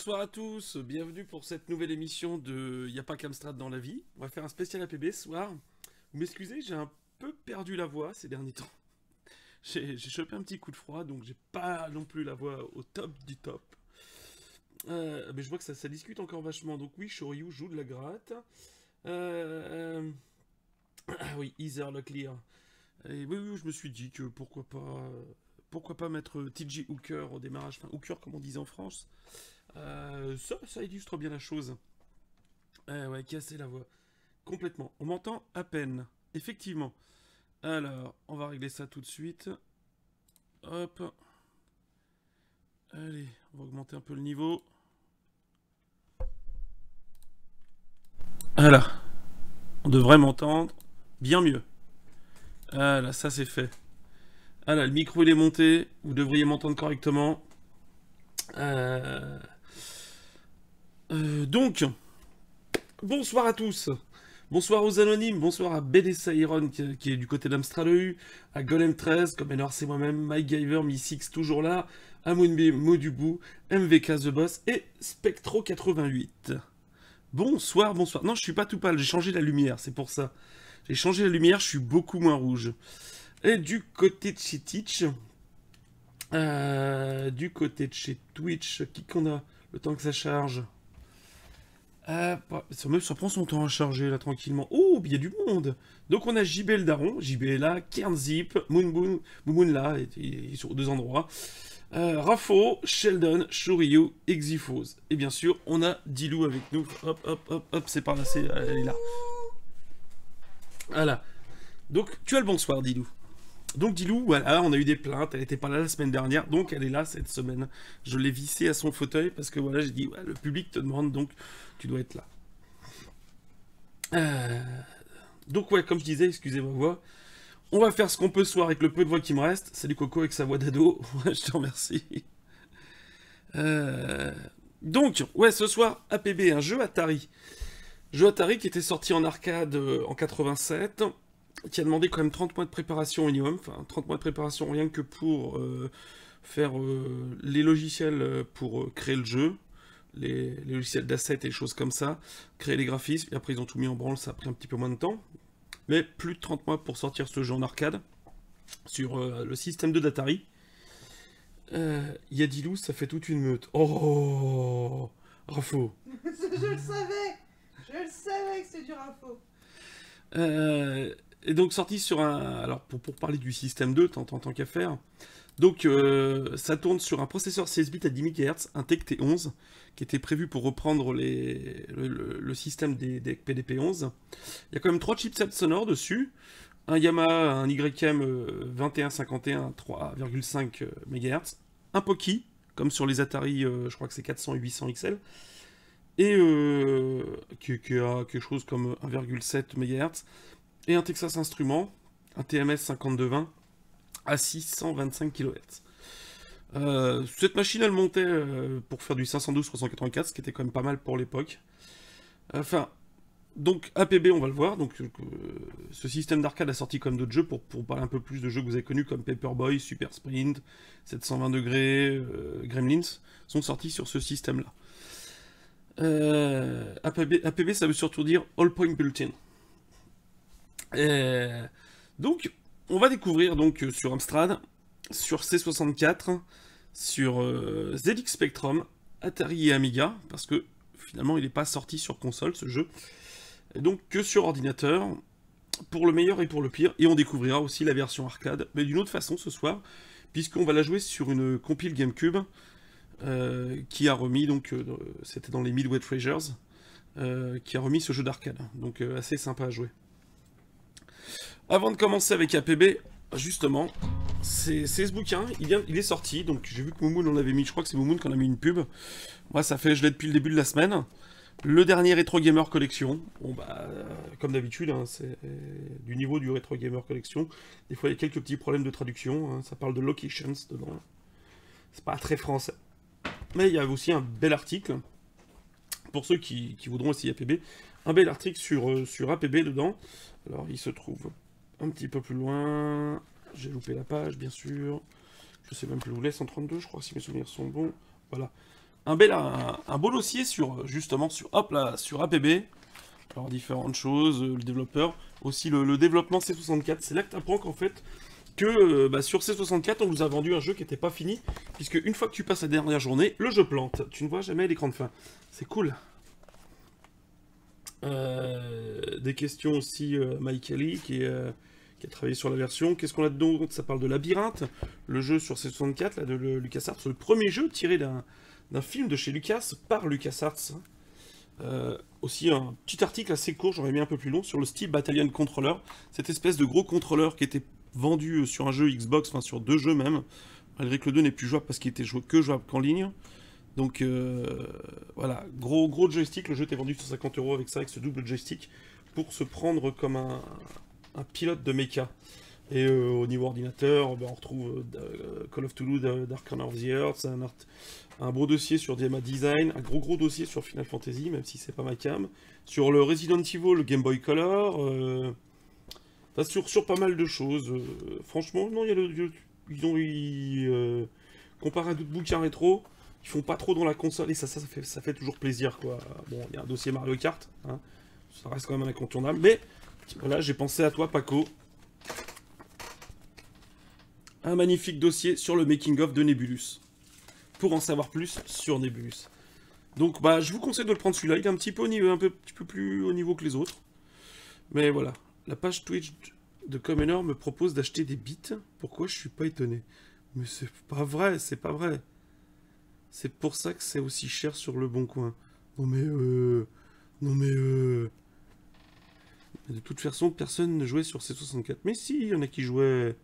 Bonsoir à tous, bienvenue pour cette nouvelle émission de Y'a pas qu'Amstrad dans la vie. On va faire un spécial APB ce soir. Vous m'excusez, j'ai un peu perdu la voix ces derniers temps. J'ai chopé un petit coup de froid, donc j'ai pas non plus la voix au top du top. Mais je vois que ça discute encore vachement. Donc oui, Shoryu joue de la gratte. Ah oui, Heather Locklear. Et oui, je me suis dit que pourquoi pas mettre TJ Hooker au démarrage, enfin Hooker comme on disait en France. Ça illustre bien la chose. Ouais, casser la voix. Complètement. On m'entend à peine. Effectivement. Alors, on va régler ça tout de suite. Hop. Allez, on va augmenter un peu le niveau. Voilà. On devrait m'entendre bien mieux. Voilà, ça c'est fait. Voilà, le micro il est monté. Vous devriez m'entendre correctement. Donc, bonsoir à tous. Bonsoir aux anonymes, bonsoir à BDC Iron qui est du côté d'Amstrad EU, à Golem 13, comme alors c'est moi-même, Mike Giver, Missix toujours là, Amounbe Modubu, MVK The Boss et Spectro 88. Bonsoir. Non, je suis pas tout pâle, j'ai changé la lumière, c'est pour ça. J'ai changé la lumière, je suis beaucoup moins rouge. Et du côté de chez Twitch, qui qu'on a le temps que ça charge. Ça prend son temps à charger là tranquillement. Oh, il y a du monde. Donc on a JB le Daron, JB est là, Kernzip, Moonboon là, il est sur deux endroits. Rafo, Sheldon, Shoryu, Exifose. Et bien sûr, on a Dilou avec nous. Hop, c'est par là, elle est là. Voilà. Donc tu as le bonsoir, Dilou. Donc Dilou, voilà, on a eu des plaintes, elle était pas là la semaine dernière, donc elle est là cette semaine. Je l'ai vissée à son fauteuil parce que voilà, j'ai dit, ouais, le public te demande, donc tu dois être là. Donc ouais, comme je disais, excusez ma voix, on va faire ce qu'on peut ce soir avec le peu de voix qui me reste. Salut Coco avec sa voix d'ado, je te remercie. Donc, ouais, ce soir, APB, un jeu Atari. Jeu Atari qui était sorti en arcade en 87, qui a demandé quand même 30 mois de préparation au minimum, enfin 30 mois de préparation rien que pour faire les logiciels pour créer le jeu, les logiciels d'assets et des choses comme ça, créer les graphismes, et après ils ont tout mis en branle, ça a pris un petit peu moins de temps, mais plus de 30 mois pour sortir ce jeu en arcade, sur le système de d'Atari. Yadilou, ça fait toute une meute. Oh, Rafo. Je le savais. Je le savais que c'est du Rafo. Et donc sorti sur un... Alors pour parler du système 2, tant qu'à faire. Donc ça tourne sur un processeur 16 bits à 10 MHz, un TEC T11, qui était prévu pour reprendre le système des PDP-11. Il y a quand même 3 chipsets sonores dessus. Un Yamaha, un YM 2151 3,5 MHz. Un Poki, comme sur les Atari, je crois que c'est 400 et 800 XL. Et qui a quelque chose comme 1,7 MHz. Et un Texas Instruments, un TMS 5220 à 625 kHz. Cette machine, elle montait pour faire du 512-384, ce qui était quand même pas mal pour l'époque. Enfin, donc APB, on va le voir. Donc, ce système d'arcade a sorti comme d'autres jeux, pour parler un peu plus de jeux que vous avez connus comme Paperboy, Super Sprint, 720 degrés, Gremlins, sont sortis sur ce système-là. APB, ça veut surtout dire All Point Built-in. Donc, on va découvrir donc sur Amstrad, sur C64, sur ZX Spectrum, Atari et Amiga, parce que finalement il n'est pas sorti sur console ce jeu, et donc que sur ordinateur, pour le meilleur et pour le pire, et on découvrira aussi la version arcade, mais d'une autre façon ce soir, puisqu'on va la jouer sur une compile GameCube, qui a remis, donc c'était dans les Midway Treasures, qui a remis ce jeu d'arcade, donc assez sympa à jouer. Avant de commencer avec APB, justement, c'est ce bouquin, il est sorti, donc j'ai vu que Moumoun en avait mis, je crois que c'est Moumoun qui en a mis une pub. Moi ça fait, je l'ai depuis le début de la semaine. Le dernier Retro Gamer Collection, bon bah, comme d'habitude, hein, c'est du niveau du Retro Gamer Collection. Des fois il y a quelques petits problèmes de traduction, hein, ça parle de locations dedans. C'est pas très français. Mais il y a aussi un bel article, pour ceux qui voudront essayer APB, un bel article sur APB dedans. Alors il se trouve un petit peu plus loin, j'ai loupé la page bien sûr, je sais même plus où il est, 132 je crois si mes souvenirs sont bons, voilà. un beau dossier sur, justement, sur APB. Alors, différentes choses, le développeur, aussi le développement C64. C'est là que tu apprends qu'en fait, que sur C64, on vous a vendu un jeu qui n'était pas fini, puisque une fois que tu passes la dernière journée, le jeu plante. Tu ne vois jamais l'écran de fin. C'est cool. Des questions aussi, Mike Kelly, qui a travaillé sur la version. Qu'est-ce qu'on a dedans? Ça parle de Labyrinthe, le jeu sur C64, là, de LucasArts. Le premier jeu tiré d'un film de chez Lucas, par LucasArts. Aussi un petit article assez court, j'aurais mis un peu plus long, sur le Steel Battalion Controller, cette espèce de gros contrôleur qui était vendu sur un jeu Xbox, enfin sur 2 jeux même, malgré que le 2 n'est plus jouable parce qu'il était jouable qu'en ligne. Donc voilà, gros joystick, le jeu était vendu 150 € avec ça, avec ce double joystick, pour se prendre comme un pilote de mecha. Et au niveau ordinateur, on retrouve Call of Cthulhu, Dark Corner of the Earth, un beau dossier sur DMA Design, un gros dossier sur Final Fantasy, même si c'est pas ma cam, sur le Resident Evil, le Game Boy Color, enfin, sur pas mal de choses. Franchement, non, comparé à d'autres bouquins rétro, ils font pas trop dans la console, et ça fait toujours plaisir, quoi. Bon, il y a un dossier Mario Kart, hein, ça reste quand même un incontournable, mais voilà, j'ai pensé à toi, Paco. Un magnifique dossier sur le making-of de Nebulus, pour en savoir plus sur Nebulus. Donc, je vous conseille de le prendre celui-là, il est un petit peu plus haut niveau que les autres. Mais voilà, la page Twitch de Comenor me propose d'acheter des bits. Pourquoi je suis pas étonné? Mais c'est pas vrai, c'est pas vrai. C'est pour ça que c'est aussi cher sur le Bon Coin. Non mais de toute façon, personne ne jouait sur C64. Mais si, il y en a qui jouaient...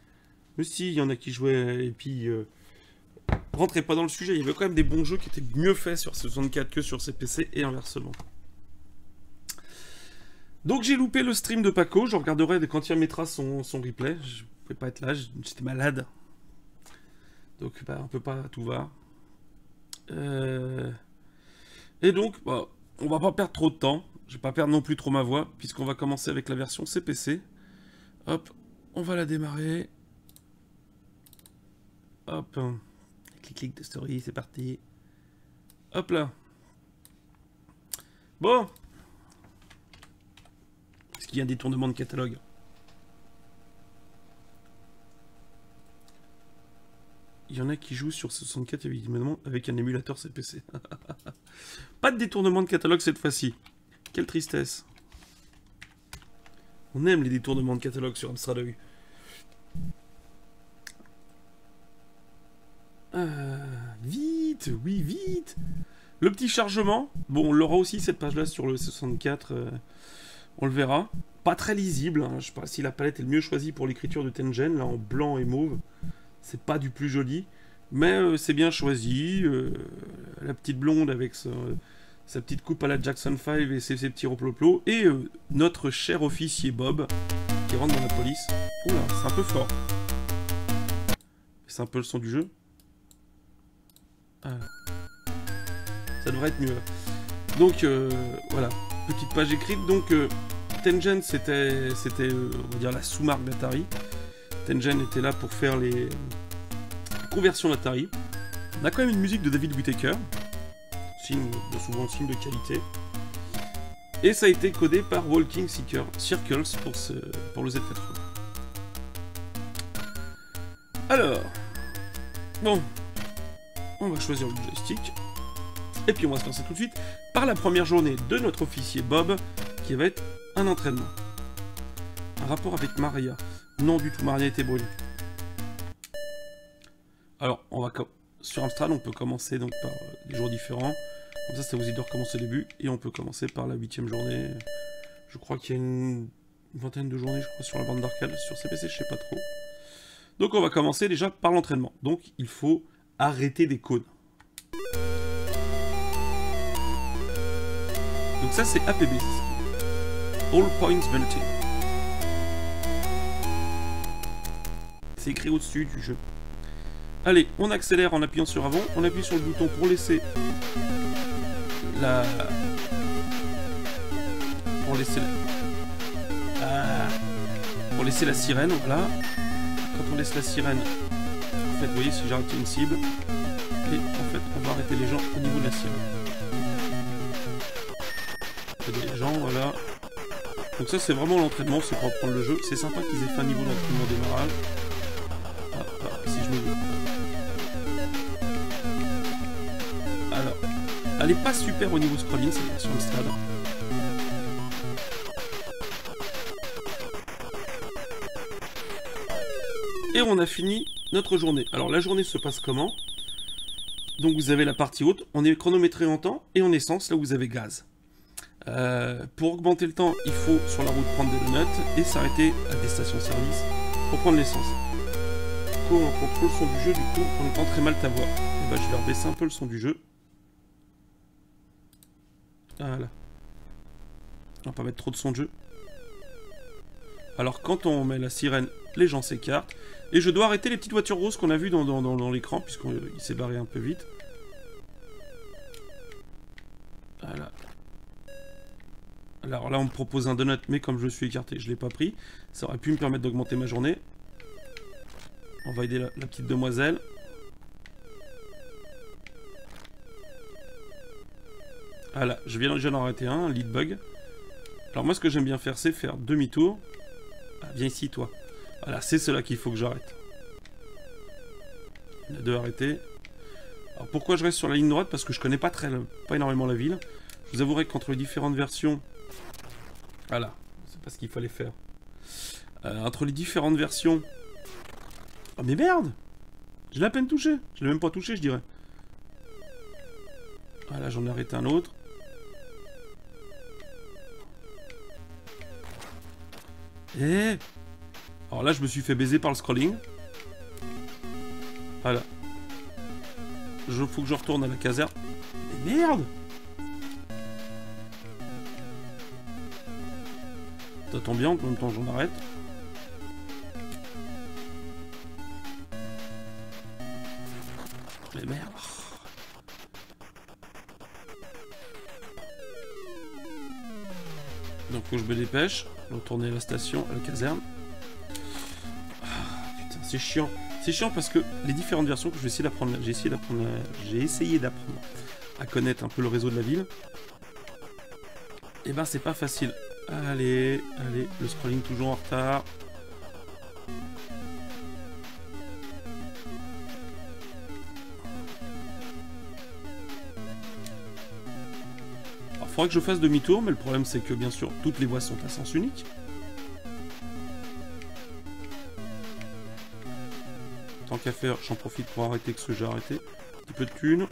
et puis... rentrez pas dans le sujet, il y avait quand même des bons jeux qui étaient mieux faits sur C64 que sur CPC, et inversement. Donc j'ai loupé le stream de Paco, je regarderai quand il mettra son replay. Je ne pouvais pas être là, j'étais malade. Donc on peut pas tout voir. Et donc, on va pas perdre trop de temps. Je vais pas perdre non plus trop ma voix, puisqu'on va commencer avec la version CPC. Hop, on va la démarrer. Hop, clic de story, c'est parti. Hop là. Bon. Est-ce qu'il y a un détournement de catalogue? Il y en a qui jouent sur 64 évidemment avec un émulateur CPC. Pas de détournement de catalogue cette fois-ci. Quelle tristesse. On aime les détournements de catalogue sur Amstrad AU. Vite, oui, vite. Le petit chargement. Bon, on l'aura aussi cette page-là sur le 64. On le verra. Pas très lisible. Hein. Je sais pas si la palette est le mieux choisie pour l'écriture de Tengen, là en blanc et mauve. C'est pas du plus joli. Mais c'est bien choisi. La petite blonde avec sa petite coupe à la Jackson 5 et ses petits roploplos. Et notre cher officier Bob qui rentre dans la police. Oula, c'est un peu fort. C'est un peu le son du jeu. Ah. Ça devrait être mieux. Donc voilà, petite page écrite. Donc Tengen c'était on va dire la sous-marque d'Atari. Tengen était là pour faire les conversions d'Atari. On a quand même une musique de David Whittaker, souvent signe de qualité. Et ça a été codé par Walking Circles pour le Z80. Alors, bon, on va choisir le joystick. Et puis on va se lancer tout de suite par la première journée de notre officier Bob, qui va être un entraînement. Un rapport avec Maria. Non du tout, Maria était brûlée. Alors, sur Amstrad, on peut commencer donc par des jours différents. Comme ça vous aide de recommencer au début. Et on peut commencer par la 8e journée. Je crois qu'il y a une vingtaine de journées, je crois, sur la bande d'arcade. Sur CPC, je sais pas trop. Donc on va commencer déjà par l'entraînement. Donc il faut arrêter des cônes. Donc ça c'est APB. All Points Melting. C'est écrit au-dessus du jeu. Allez, on accélère en appuyant sur avant. On appuie sur le bouton pour laisser la... Pour laisser la sirène, voilà. Quand on laisse la sirène, en fait, vous voyez, si j'ai arrêté une cible, et en fait, on va arrêter les gens au niveau de la sirène. Les gens, voilà. Donc ça c'est vraiment l'entraînement, c'est pour apprendre le jeu. C'est sympa qu'ils aient fait un niveau d'entraînement au démarrage. Si je me... Alors, elle est pas super au niveau scrolling, cette version Amstrad. Et on a fini notre journée. Alors la journée se passe comment? Donc vous avez la partie haute, on est chronométré en temps et en essence, là vous avez gaz. Pour augmenter le temps, il faut sur la route prendre des donuts et s'arrêter à des stations-service pour prendre l'essence. On contrôle le son du jeu, du coup on entend très mal ta voix. Et bah, je vais rebaisser un peu le son du jeu. Voilà. On va pas mettre trop de son de jeu. Alors quand on met la sirène, les gens s'écartent. Et je dois arrêter les petites voitures roses qu'on a vues dans l'écran, puisqu'il s'est barré un peu vite. Voilà. Alors là, on me propose un donut, mais comme je suis écarté, je ne l'ai pas pris. Ça aurait pu me permettre d'augmenter ma journée. On va aider la petite demoiselle. Voilà, je viens d'en arrêter un lead bug. Alors moi, ce que j'aime bien faire, c'est faire demi-tour. Ah, viens ici, toi. Voilà, c'est cela qu'il faut que j'arrête. Il y en a deux arrêtés. Alors pourquoi je reste sur la ligne droite? Parce que je connais pas énormément la ville. Je vous avouerai qu'entre les différentes versions... Voilà, c'est pas ce qu'il fallait faire. Entre les différentes versions... Oh mais merde! Je l'ai à peine touché. Je l'ai même pas touché, je dirais. Voilà, j'en ai arrêté un autre. Eh! Alors là, je me suis fait baiser par le scrolling. Voilà. Faut que je retourne à la caserne. Mais merde! Ça tombe bien, en même temps j'en arrête. Mais merde! Donc faut que je me dépêche. Retourner à la station, à la caserne. Putain, c'est chiant. C'est chiant parce que les différentes versions que je vais essayer d'apprendre, j'ai essayé d'apprendre à connaître un peu le réseau de la ville. Et ben c'est pas facile. Allez, le scrolling toujours en retard. Alors, faudrait que je fasse demi-tour, mais le problème c'est que bien sûr toutes les voies sont à sens unique. Tant qu'à faire, j'en profite pour arrêter ce que j'ai arrêté. Un petit peu de thunes.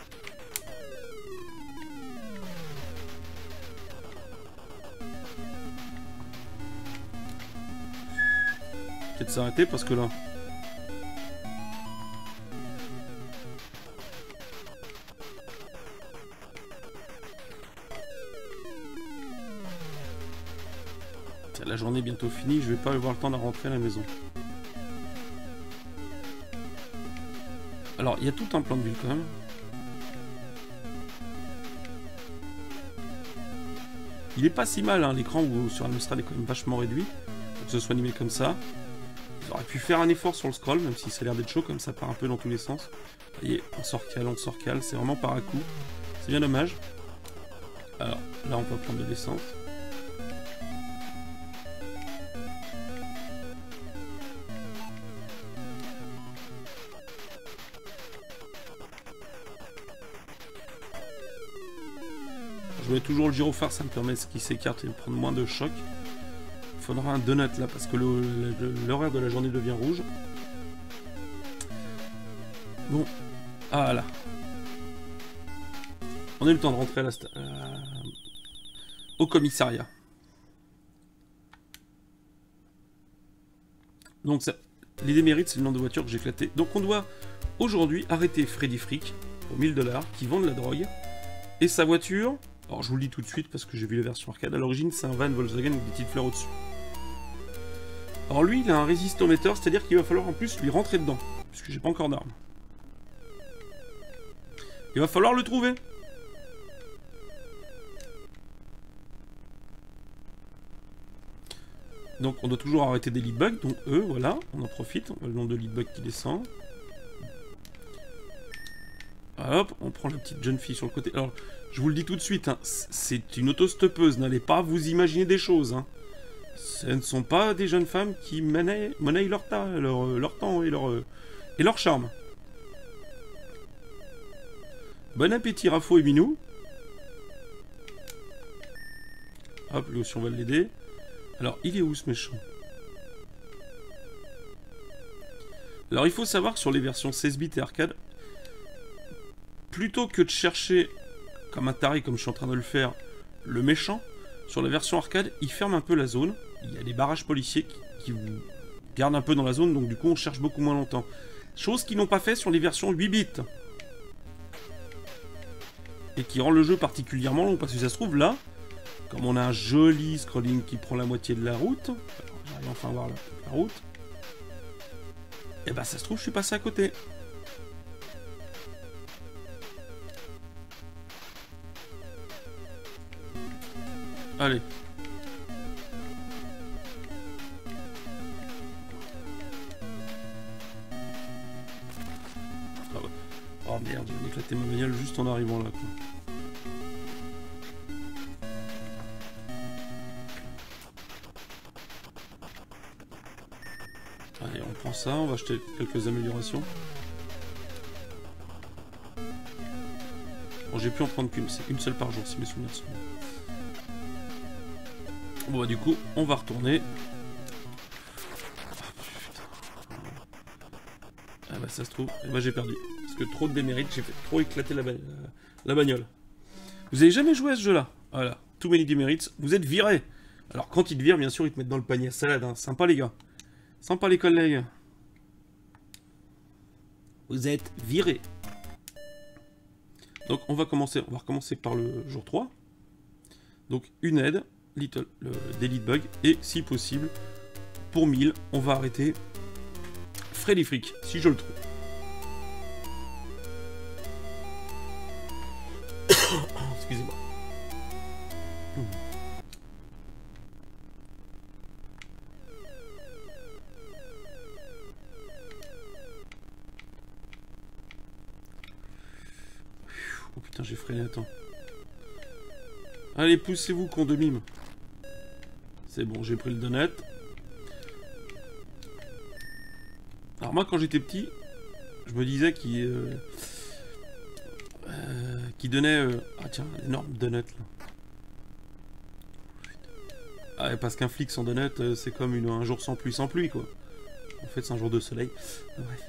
Peut-être s'arrêter parce que là... La journée est bientôt finie, je vais pas avoir le temps de rentrer à la maison. Alors, il y a tout un plan de ville quand même. Il est pas si mal, hein, l'écran sur Amstrad est quand même vachement réduit. Pour que ce soit animé comme ça. Ils auraient pu faire un effort sur le scroll, même si ça a l'air d'être chaud, comme ça part un peu dans tous les sens. Vous voyez, on sort cale, c'est vraiment par à coup. C'est bien dommage. Alors, là on peut prendre de l'essence. Je mets toujours le gyrophare, ça me permet qu'il s'écarte et de prendre moins de choc. Il faudra un donut là parce que l'horaire de la journée devient rouge. Bon, ah là. On a eu le temps de rentrer au commissariat. Donc ça, les démérites, c'est le nombre de voitures que j'ai éclaté. Donc on doit aujourd'hui arrêter Freddy Frick pour 1000 $, qui vend de la drogue. Et sa voiture... Alors je vous le dis tout de suite parce que j'ai vu la version arcade. À l'origine c'est un van Volkswagen avec des petites fleurs au-dessus. Alors lui il a un résistomètre, c'est-à-dire qu'il va falloir en plus lui rentrer dedans. Puisque j'ai pas encore d'arme. Il va falloir le trouver. Donc on doit toujours arrêter des lead bugs. Donc eux, voilà, on en profite. On voit le nombre de lead bugs qui descend. Hop, on prend la petite jeune fille sur le côté. Alors, je vous le dis tout de suite, hein, c'est une autostoppeuse. N'allez pas vous imaginer des choses. Hein. Ce ne sont pas des jeunes femmes qui monnaient leur temps et leur charme. Bon appétit, Rafo et Minou. Hop, lui aussi, on va l'aider. Alors, il est où ce méchant? Alors, il faut savoir que sur les versions 16 bits et arcade, plutôt que de chercher, comme un taré, comme je suis en train de le faire, le méchant, sur la version arcade, il ferme un peu la zone. Il y a des barrages policiers qui vous gardent un peu dans la zone, donc du coup, on cherche beaucoup moins longtemps. Chose qu'ils n'ont pas fait sur les versions 8 bits. Et qui rend le jeu particulièrement long, parce que ça se trouve là, comme on a un joli scrolling qui prend la moitié de la route, j'arrive enfin à voir la route, et bah ça se trouve je suis passé à côté. Allez. Oh merde, j'ai éclaté ma bagnole juste en arrivant là quoi. Allez, on prend ça, on va acheter quelques améliorations. Bon, j'ai pu en prendre qu'une, c'est une seule par jour si mes souvenirs sont bons. Bon, bah, du coup, on va retourner. Ah bah, ça se trouve, et bah, j'ai perdu. Parce que trop de démérite, j'ai fait trop éclater la bagnole. Vous avez jamais joué à ce jeu-là? Voilà, too many demerits, vous êtes virés. Alors, quand ils te virent, bien sûr, ils te mettent dans le panier à salade. Hein. Sympa, les gars. Sympa, les collègues. Vous êtes virés. Donc, on va recommencer par le jour 3. Donc, une aide, Daily Bug, et si possible, pour 1000, on va arrêter Freddy Frick, si je le trouve. Excusez-moi. Oh putain, j'ai freiné, attends. Allez, poussez-vous, con de mime. C'est bon, j'ai pris le donut. Alors moi, quand j'étais petit, je me disais qu'il donnait... Ah tiens, énorme donut, là. Ah, parce qu'un flic sans donut, c'est comme un jour sans pluie, quoi. En fait, c'est un jour de soleil. Bref.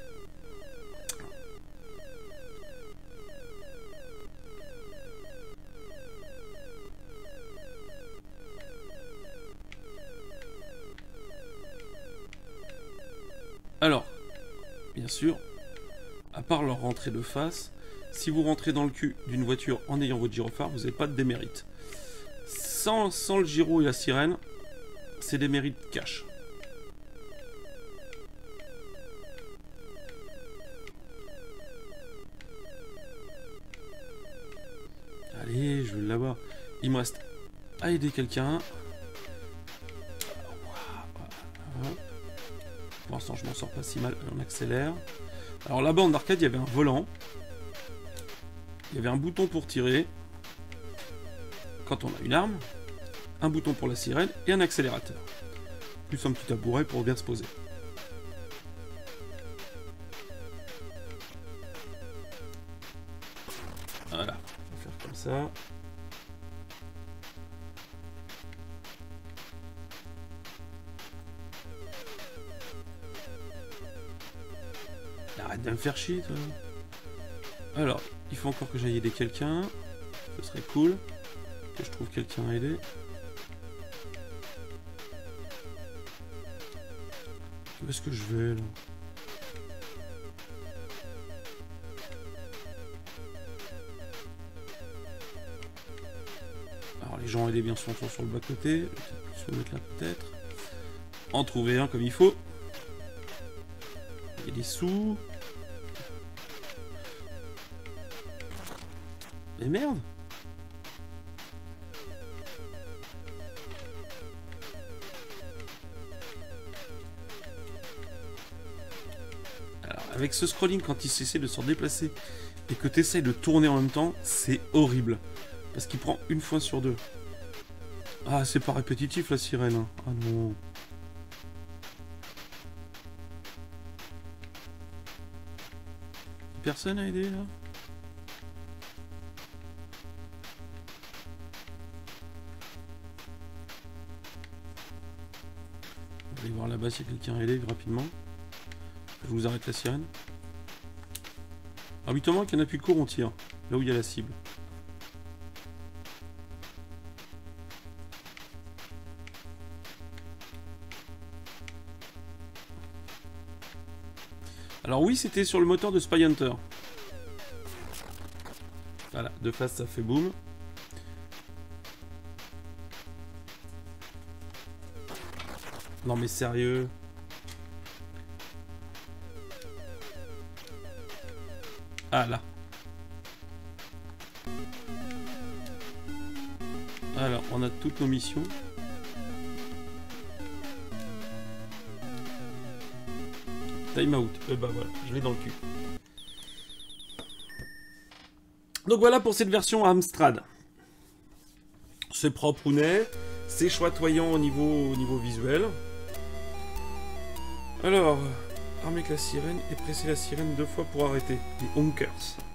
Alors, bien sûr, à part leur rentrée de face, si vous rentrez dans le cul d'une voiture en ayant votre gyrophare, vous n'avez pas de démérite. Sans le gyro et la sirène, c'est des mérites cash. Allez, je vais l'avoir. Il me reste à aider quelqu'un. Pour l'instant, je m'en sors pas si mal. On accélère. Alors là-bas en arcade, il y avait un volant. Il y avait un bouton pour tirer. Quand on a une arme. Un bouton pour la sirène et un accélérateur. Plus un petit tabouret pour bien se poser. Voilà. On va faire comme ça. Arrête de me faire chier, toi. Alors, il faut encore que j'aille aider quelqu'un. Ce serait cool. Que je trouve quelqu'un à aider. Où est-ce que je vais, là? Alors, les gens à aider, bien sûr, sont sur le bas-côté. Je vais mettre là, peut-être. En trouver un comme il faut. Il y a des sous. Mais merde! Alors, avec ce scrolling, quand il s'essaie de se déplacer et que tu essayes de tourner en même temps, c'est horrible. Parce qu'il prend une fois sur deux. Ah, c'est pas répétitif la sirène. Hein. Ah non. Personne à aider là? On va aller voir là-bas s'il y a quelqu'un à aider rapidement. Je vous arrête la sirène. Ah oui, Thomas, qu'il y en a plus court, on tire. Là où il y a la cible. Alors oui, c'était sur le moteur de Spy Hunter. Voilà, de face ça fait boum. Non mais sérieux. Ah là. Alors, on a toutes nos missions. Time out. Bah voilà, je l'ai dans le cul. Donc voilà pour cette version Amstrad. C'est propre ou net, c'est chatoyant au niveau visuel. Alors, armer avec la sirène et presser la sirène 2 fois pour arrêter. Les honkers.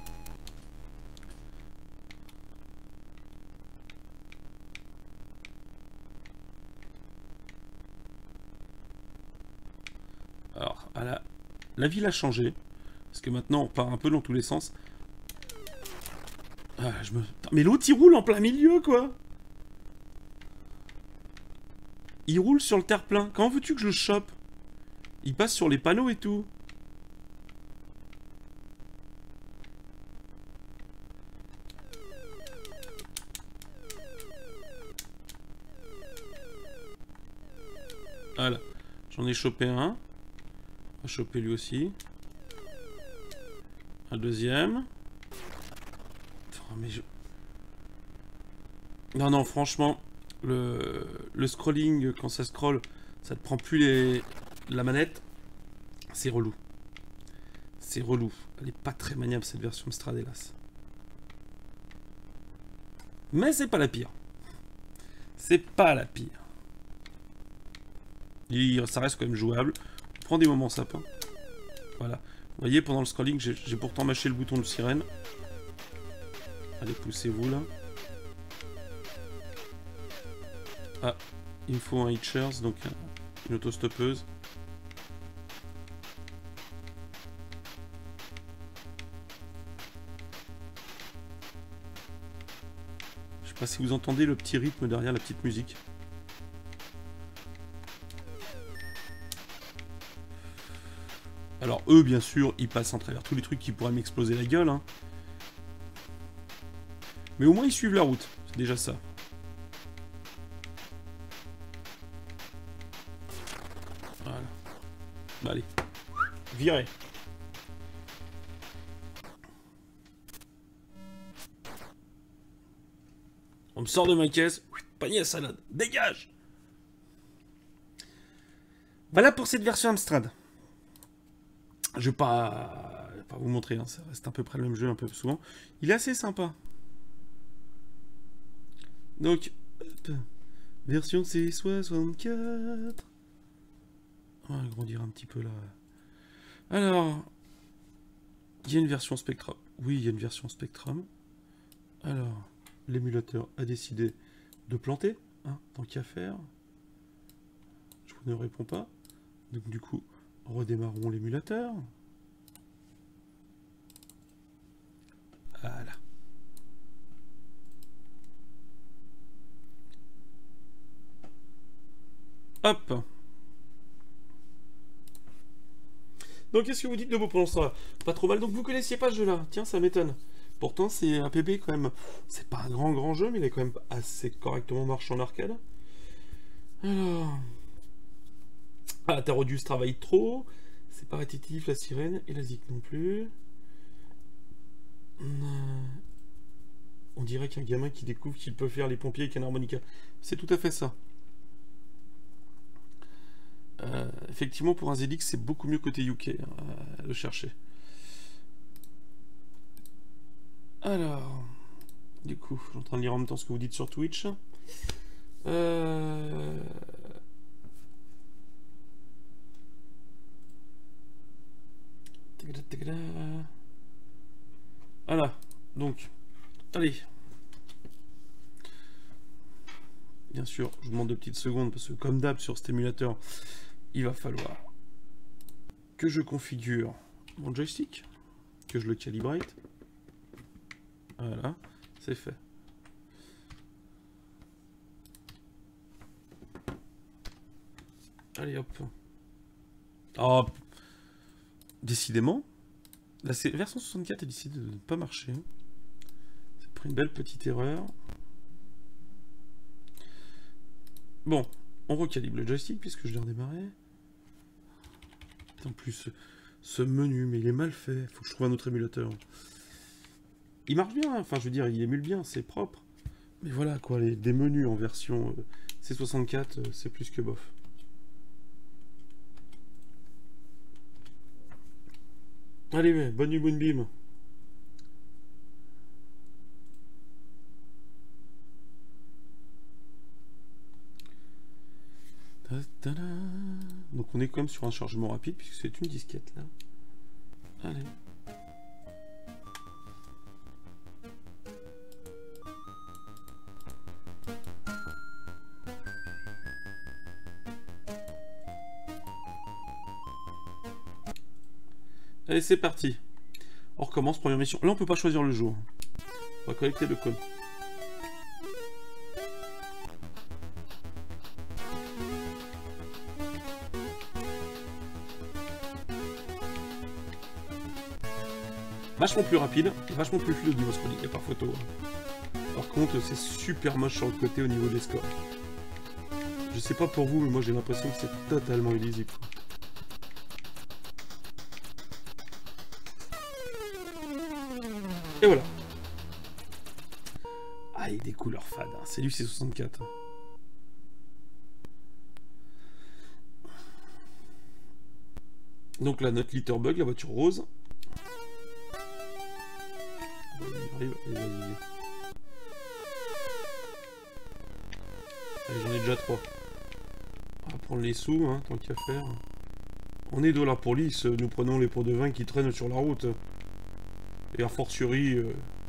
Alors, la ville a changé. Parce que maintenant, on part un peu dans tous les sens. Ah, mais l'autre, il roule en plein milieu, quoi. Il roule sur le terre-plein. Comment veux-tu que je le chope? Il passe sur les panneaux et tout. Voilà. J'en ai chopé un. On va choper lui aussi. Un deuxième. Oh, mais je... Non, non, franchement, le scrolling, quand ça scrolle, ça te prend plus la manette. C'est relou. C'est relou. Elle est pas très maniable, cette version Amstrad, hélas. Mais c'est pas la pire. C'est pas la pire. Ça reste quand même jouable. On prend des moments sapins. Voilà. Vous voyez, pendant le scrolling, j'ai pourtant mâché le bouton de sirène. Allez, poussez-vous là. Ah, il me faut un Hitchers, donc une autostoppeuse. Je sais pas si vous entendez le petit rythme derrière la petite musique. Alors eux, bien sûr, ils passent en travers tous les trucs qui pourraient m'exploser la gueule. Hein. Mais au moins, ils suivent la route. C'est déjà ça. Voilà. Bah allez. Virez. On me sort de ma caisse. Panier à salade. Dégage! Voilà pour cette version Amstrad. Je vais pas vous montrer, hein, ça reste à peu près le même jeu un peu souvent. Il est assez sympa. Donc, hop, version C64. On va agrandir un petit peu là. Alors, il y a une version Spectrum. Oui, il y a une version Spectrum. Alors, l'émulateur a décidé de planter, hein, tant qu'à faire. Je vous ne réponds pas. Donc du coup, redémarrons l'émulateur. Voilà. Hop. Donc qu'est-ce que vous dites de vos prononceurs? Pas trop mal. Donc vous connaissiez pas ce jeu-là? Tiens, ça m'étonne. Pourtant, c'est un PB quand même. C'est pas un grand jeu, mais il est quand même assez correctement marché en arcade. Alors... Ah, Tarodius travaille trop. C'est pas répétitif, la sirène. Et la zik non plus. On dirait qu'un gamin qui découvre qu'il peut faire les pompiers avec un harmonica. C'est tout à fait ça. Effectivement, pour un ZX, c'est beaucoup mieux côté UK, hein, à le chercher. Alors, du coup, je suis en train de lire en même temps ce que vous dites sur Twitch. Voilà, donc, allez. Bien sûr, je vous demande 2 petites secondes parce que comme d'hab sur cet émulateur, il va falloir que je configure mon joystick, que je le calibrate. Voilà, c'est fait. Allez hop. Oh, décidément, la version 64 a décidé de ne pas marcher. C'est pris une belle petite erreur. Bon, on recalibre le joystick puisque je l'ai redémarré. En plus, ce menu, mais il est mal fait. Faut que je trouve un autre émulateur. Il marche bien, hein. Enfin je veux dire, il émule bien, c'est propre. Mais voilà quoi, des menus en version C64, c'est plus que bof. Allez, ouais, bonne nuit, bonne bim. Donc on est quand même sur un chargement rapide puisque c'est une disquette là. Allez. Allez, c'est parti. On recommence, première mission. Là, on peut pas choisir le jour. On va collecter le code. Vachement plus rapide, vachement plus fluide au niveau scrolling, il n'y a pas photo. Par contre, c'est super moche sur le côté au niveau des scores. Je sais pas pour vous, mais moi j'ai l'impression que c'est totalement illisible. Et voilà. Ah, il y a des couleurs fades, hein. C'est du C64. Donc là, notre Litterbug, la voiture rose. Allez, j'en ai déjà 3. On va prendre les sous, hein, tant qu'à faire. On est $, pour lisse, nous prenons les pots de vin qui traînent sur la route. Et a fortiori...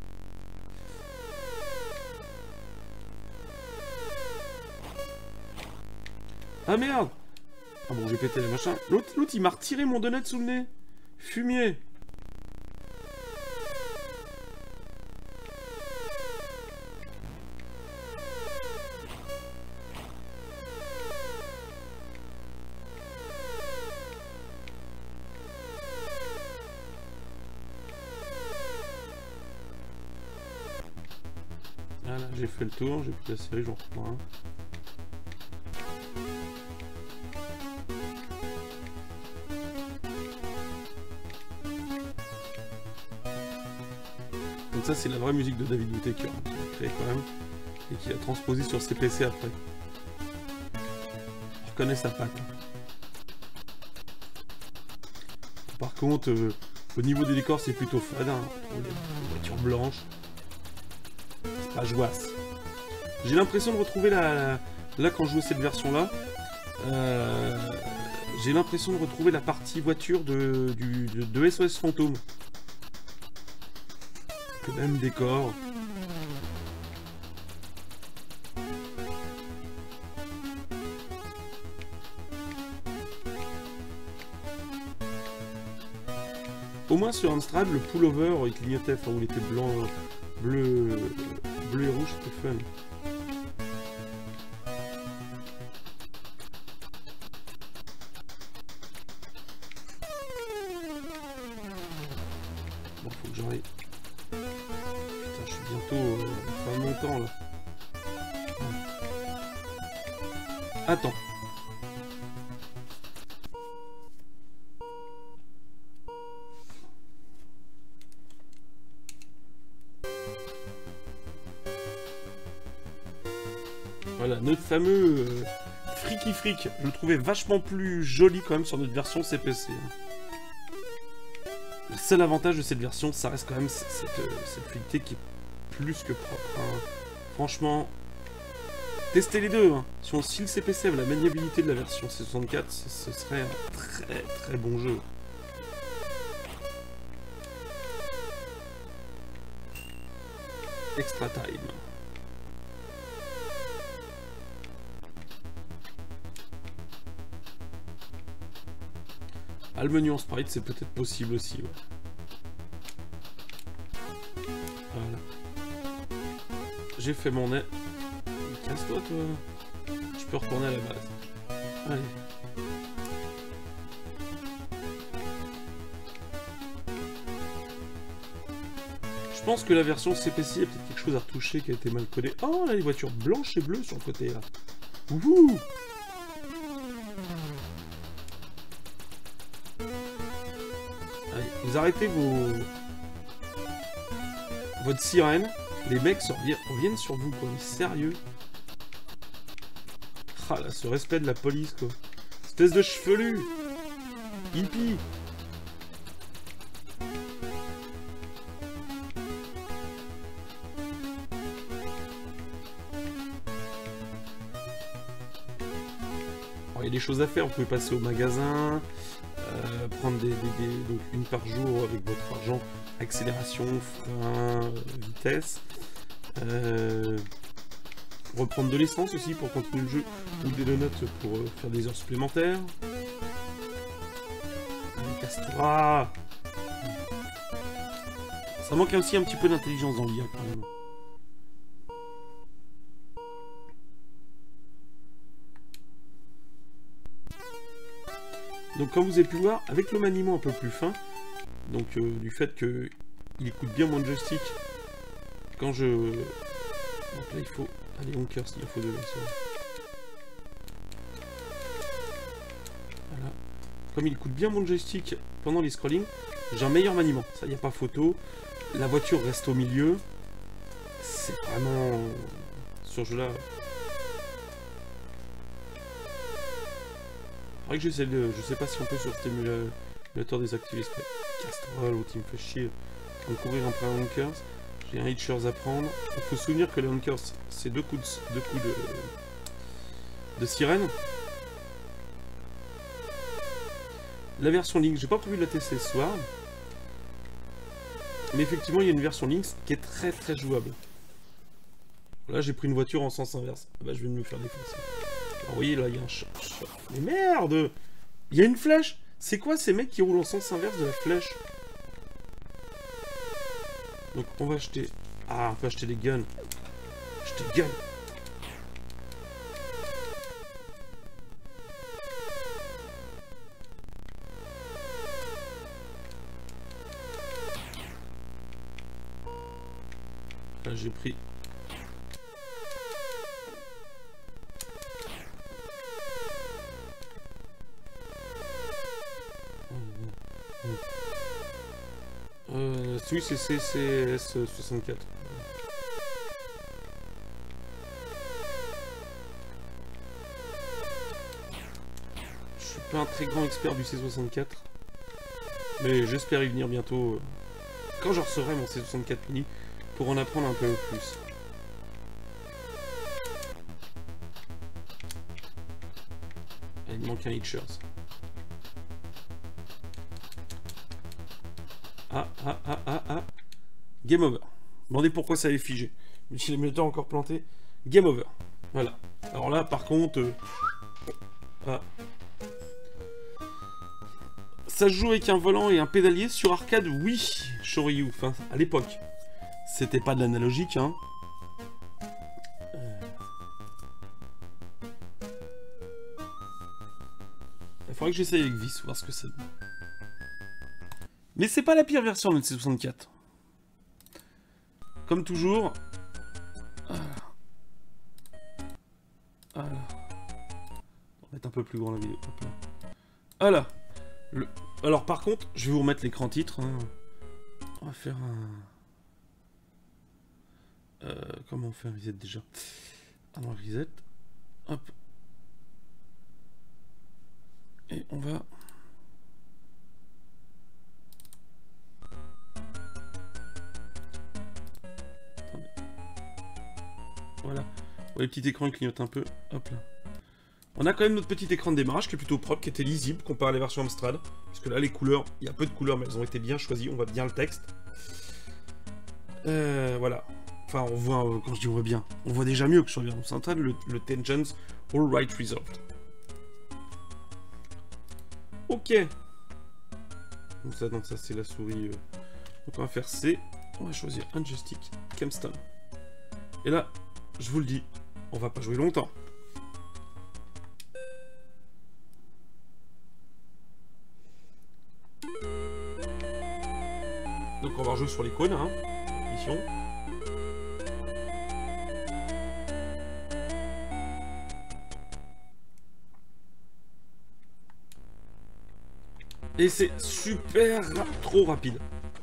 Ah merde! Ah bon, j'ai pété le machin. L'autre, il m'a retiré mon donut sous le nez. Fumier. Voilà, j'ai fait le tour, j'ai pris la série, j'en reprends un. Donc ça c'est la vraie musique de David Whittaker, hein, qui l'a créé quand même, et qui a transposé sur ses PC après. On reconnaît sa patte. Par contre, au niveau des décors c'est plutôt fade, hein, les voitures blanches. C'est pas jouasse. J'ai l'impression de retrouver là quand je joue cette version là, j'ai l'impression de retrouver la partie voiture de SOS Fantôme. Le même décor. Au moins sur Amstrad, le pullover il clignotait, enfin où il était blanc, bleu et rouge, c'était fun. Bon, faut que j'arrive. Putain, je suis bientôt fin de mon temps là. Attends. Voilà, notre fameux Freaky Freak, je le trouvais vachement plus joli quand même sur notre version CPC. Le seul avantage de cette version, ça reste quand même cette fluidité qui est plus que propre. Hein. Franchement, testez les deux. Hein. Si le CPC avait la maniabilité de la version C64, ce serait un très très bon jeu. Extra time. Ah, le menu en sprite, c'est peut-être possible aussi. Ouais. Voilà. J'ai fait mon nez. Casse-toi, toi. Je peux retourner à la base. Allez. Je pense que la version CPC, il y a peut-être quelque chose à retoucher qui a été mal codé. Oh, là, les voitures blanches et bleues sur le côté, là. Wouhou! Allez, vous arrêtez votre sirène. Les mecs reviennent sur vous, quoi. Mais sérieux? Ah, là, ce respect de la police, quoi. Espèce de chevelu! Hippie! Il y a des choses à faire, vous pouvez passer au magasin, prendre donc une par jour avec votre argent, accélération, frein, vitesse, reprendre de l'essence aussi pour continuer le jeu, ou des donuts pour faire des heures supplémentaires. Casse-toi! Ça manque aussi un petit peu d'intelligence dans l'IA quand même. Donc comme vous avez pu voir, avec le maniement un peu plus fin, donc du fait qu'il écoute bien moins de joystick, quand je... Donc là il faut... Allez, Honkers, il faut de ça. Voilà. Comme il écoute bien mon joystick pendant les scrollings, j'ai un meilleur maniement. Ça, il n'y a pas photo. La voiture reste au milieu. C'est vraiment... Sur ce jeu-là... C'est vrai que j'essaie de... Je sais pas si on peut sur cet émulateur désactiver ce Castrol, l'autre il me fait chier. On va courir après un Honkers. J'ai un Hitchers à prendre. Il faut se souvenir que les Honkers, c'est deux coups de sirène. La version Lynx, j'ai pas prévu de la tester ce soir. Mais effectivement, il y a une version Lynx qui est très très jouable. Là, j'ai pris une voiture en sens inverse. Ah bah, je vais me faire défoncer. Alors, vous voyez, là, il y a un chat. Mais merde! Il y a une flèche! C'est quoi ces mecs qui roulent en sens inverse de la flèche? Donc, on va acheter... Ah, on peut acheter des guns. Acheter des guns! Là, j'ai pris... oui, c'est CCS64. Je suis pas un très grand expert du C64. Mais j'espère y venir bientôt. Quand je recevrai mon C64 mini, pour en apprendre un peu plus. Ah, il manque un Hitchers. Ah. Game over. Demandez pourquoi ça avait figé. Si l'émulateur encore planté. Game over. Voilà. Alors là, par contre... Ah. Ça se joue avec un volant et un pédalier sur arcade, oui, Shoryu. Enfin, à l'époque. C'était pas de l'analogique, hein. Il faudrait que j'essaye avec vis, voir ce que ça donne. Mais c'est pas la pire version de C64. Comme toujours. Voilà. On va mettre un peu plus grand la vidéo. Voilà. Alors par contre, je vais vous remettre l'écran titre. Hein. On va faire un... comment on fait un reset déjà? Alors reset. Hop. Et on va... Les petits écrans clignotent un peu. Hop là. On a quand même notre petit écran de démarrage qui est plutôt propre, qui était lisible comparé à la version Amstrad. Parce que là, les couleurs, il y a peu de couleurs, mais elles ont été bien choisies. On voit bien le texte. Voilà. Enfin, on voit, quand je dis on voit bien, on voit déjà mieux que sur la version Amstrad, le Tangents All Right Resolved. Ok. Donc ça c'est la souris. Donc on va faire C. On va choisir un joystick Kempston. Et là, je vous le dis, on va pas jouer longtemps. Donc on va rejouer sur l'icône, hein. Mission. Et c'est super trop rapide.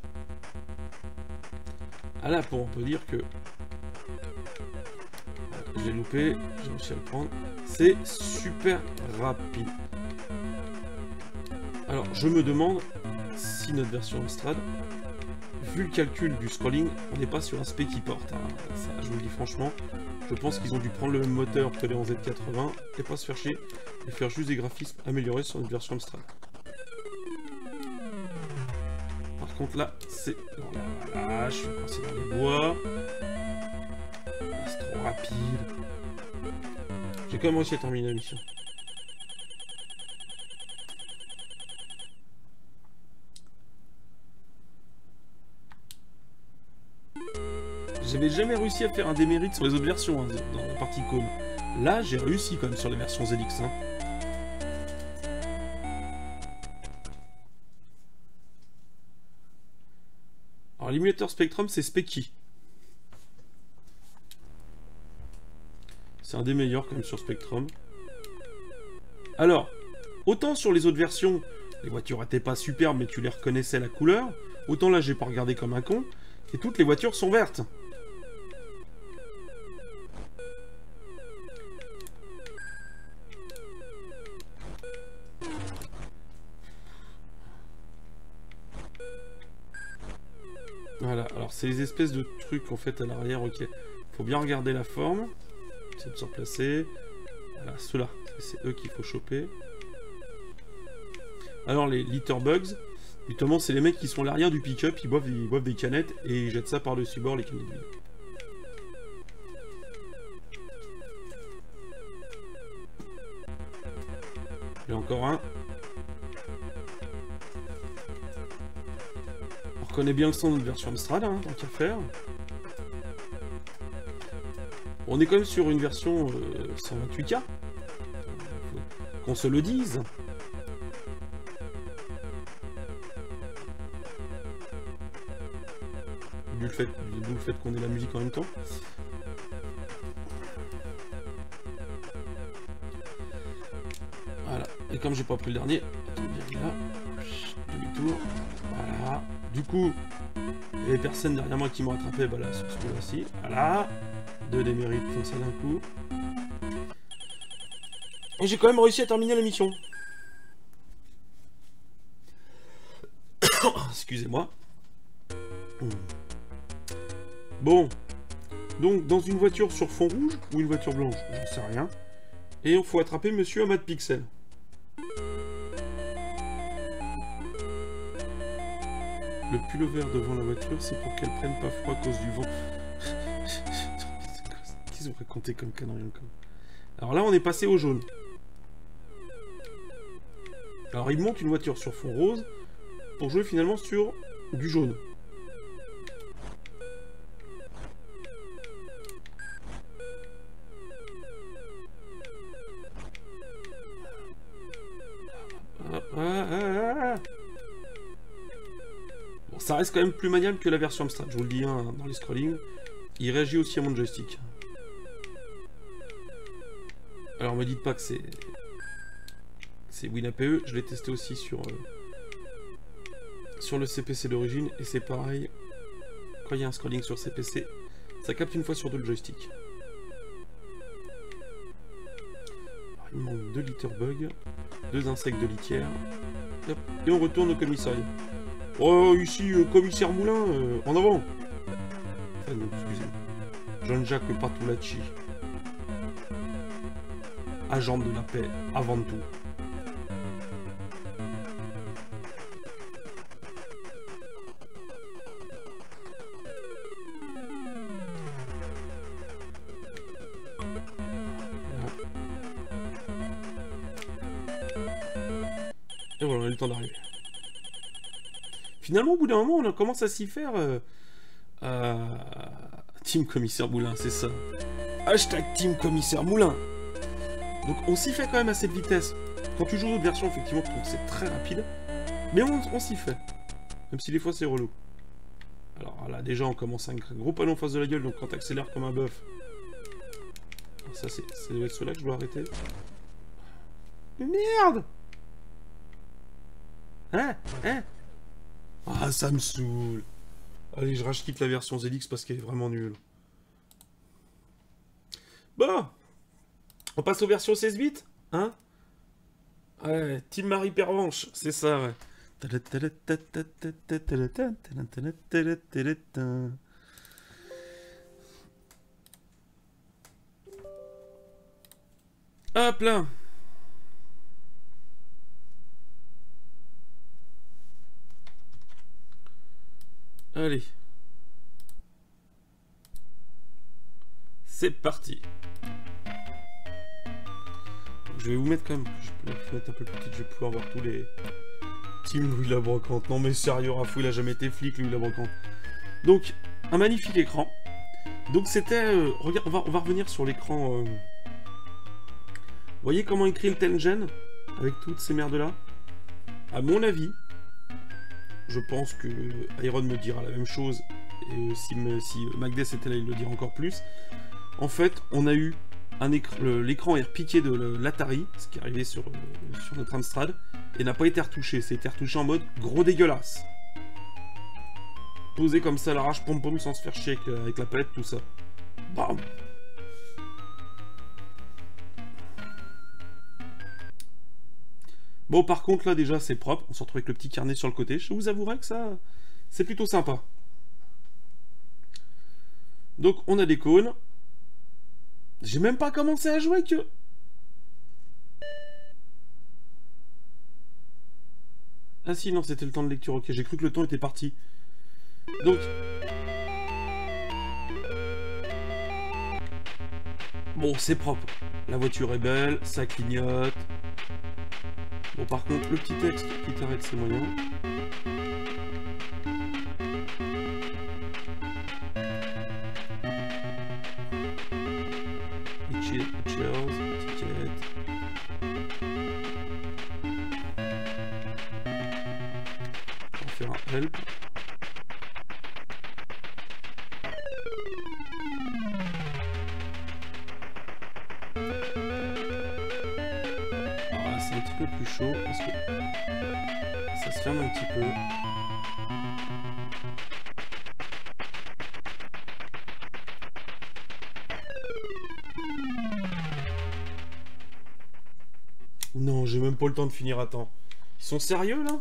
Ah là, on peut dire que j'ai loupé, j'ai réussi à le prendre. C'est super rapide. Alors, je me demande si notre version Amstrad, vu le calcul du scrolling, on n'est pas sur un spec qui porte. Hein. Ça, je vous le dis franchement, je pense qu'ils ont dû prendre le même moteur que les en Z80 et pas se faire chier et faire juste des graphismes améliorés sur notre version Amstrad. Par contre là, c'est... Voilà, je suis coincé dans les bois. C'est trop rapide. J'ai quand même réussi à terminer la mission. J'avais jamais réussi à faire un démérite sur les autres versions, hein, dans la partie com. Là, j'ai réussi quand même sur les versions ZX. Hein. Alors, l'émulateur Spectrum, c'est Specky. C'est un des meilleurs quand même sur Spectrum. Alors, autant sur les autres versions, les voitures n'étaient pas superbes, mais tu les reconnaissais la couleur. Autant là, j'ai pas regardé comme un con. Et toutes les voitures sont vertes. Voilà, alors c'est les espèces de trucs en fait à l'arrière, ok. Faut bien regarder la forme. C'est de se replacer. Voilà, ceux-là, c'est eux qu'il faut choper. Alors les litterbugs, justement c'est les mecs qui sont à l'arrière du pick-up, ils boivent des canettes et ils jettent ça par-dessus bord les canettes vides. Il y a encore un. On reconnaît bien le son de notre version Amstrad, hein, tant qu'à faire. On est quand même sur une version 128K. Qu'on se le dise. D'où le fait qu'on ait la musique en même temps. Voilà. Et comme j'ai pas pris le dernier, là, demi-tour. Voilà. Du coup, il y avait personne derrière moi qui m'a rattrapé. Bah là, sur ce coup-là-ci. Voilà. 2 démérites comme ça d'un coup. Et j'ai quand même réussi à terminer la mission. Excusez-moi. Bon. Donc, dans une voiture sur fond rouge ou une voiture blanche, j'en sais rien. Et il faut attraper Monsieur Ahmad Pixel. Le pullover devant la voiture, c'est pour qu'elle prenne pas froid à cause du vent. Qu'est-ce qu'ils ont raconté comme connerie encore? Alors là, on est passé au jaune. Alors, il monte une voiture sur fond rose pour jouer finalement sur du jaune. Bon, ça reste quand même plus maniable que la version Amstrad, je vous le dis hein, dans les scrollings. Il réagit aussi à mon joystick. Alors me dites pas que c'est WinAPE, je l'ai testé aussi sur le CPC d'origine et c'est pareil. Quand il y a un scrolling sur CPC, ça capte une fois sur 2 le joystick. Alors, il manque 2 litterbugs, 2 insectes de litière. Hop, et on retourne au commissariat. Oh, ici, commissaire Moulin, en avant. Enfin, non, excusez-moi. Jean-Jacques Patulacci. agent de la paix avant tout. Et voilà, on a eu le temps d'arriver. Finalement, au bout d'un moment, on commence à s'y faire. Team Commissaire Moulin, c'est ça. Hashtag Team Commissaire Moulin. Donc on s'y fait quand même à cette vitesse. Quand tu joues d'autres versions, effectivement, tu trouves que c'est très rapide. Mais on s'y fait. Même si des fois c'est relou. Alors là, déjà, on commence à un gros panneau en face de la gueule, donc quand t'accélères comme un bœuf. Ça, c'est ceux-là que je dois arrêter. Mais merde! Hein? Ah, ça me saoule. Allez, je rage-quitte la version ZX parce qu'elle est vraiment nulle. Bon, on passe aux versions 16 bits, hein? Ouais, Team Marie Pervenche, c'est ça, ouais. Hop là. Allez. C'est parti. Je vais vous mettre quand même. Je vais mettre un peu plus petite, je vais pouvoir voir tous les Team Louis la Brocante. Non mais sérieux, Rafou, il a jamais été flic, Louis la Brocante. Donc, un magnifique écran. Donc c'était... regarde, on va revenir sur l'écran... Vous voyez comment il crée le Tengen avec toutes ces merdes-là? À mon avis, je pense que Iron me dira la même chose. Et si Magdes était là, il le dira encore plus. En fait, on a eu l'écran est repiqué de l'Atari, ce qui est arrivé sur notre Amstrad, et n'a pas été retouché. C'était retouché en mode gros dégueulasse. Posé comme ça à l'arrache, pom-pom, sans se faire chier avec la palette, tout ça. Bam! Bon, par contre, là, déjà, c'est propre. On se retrouve avec le petit carnet sur le côté. Je vous avouerai que ça, c'est plutôt sympa. Donc, on a des cônes. J'ai même pas commencé à jouer que... Ah si, non, c'était le temps de lecture. Ok, j'ai cru que le temps était parti. Donc... Bon, c'est propre. La voiture est belle, ça clignote. Bon, par contre, le petit texte qui t'arrête, c'est moyen. Cheers, étiquette. On va faire un help. Alors là, c'est un petit peu plus chaud parce que ça se ferme un petit peu. Non, j'ai même pas le temps de finir à temps. Ils sont sérieux là?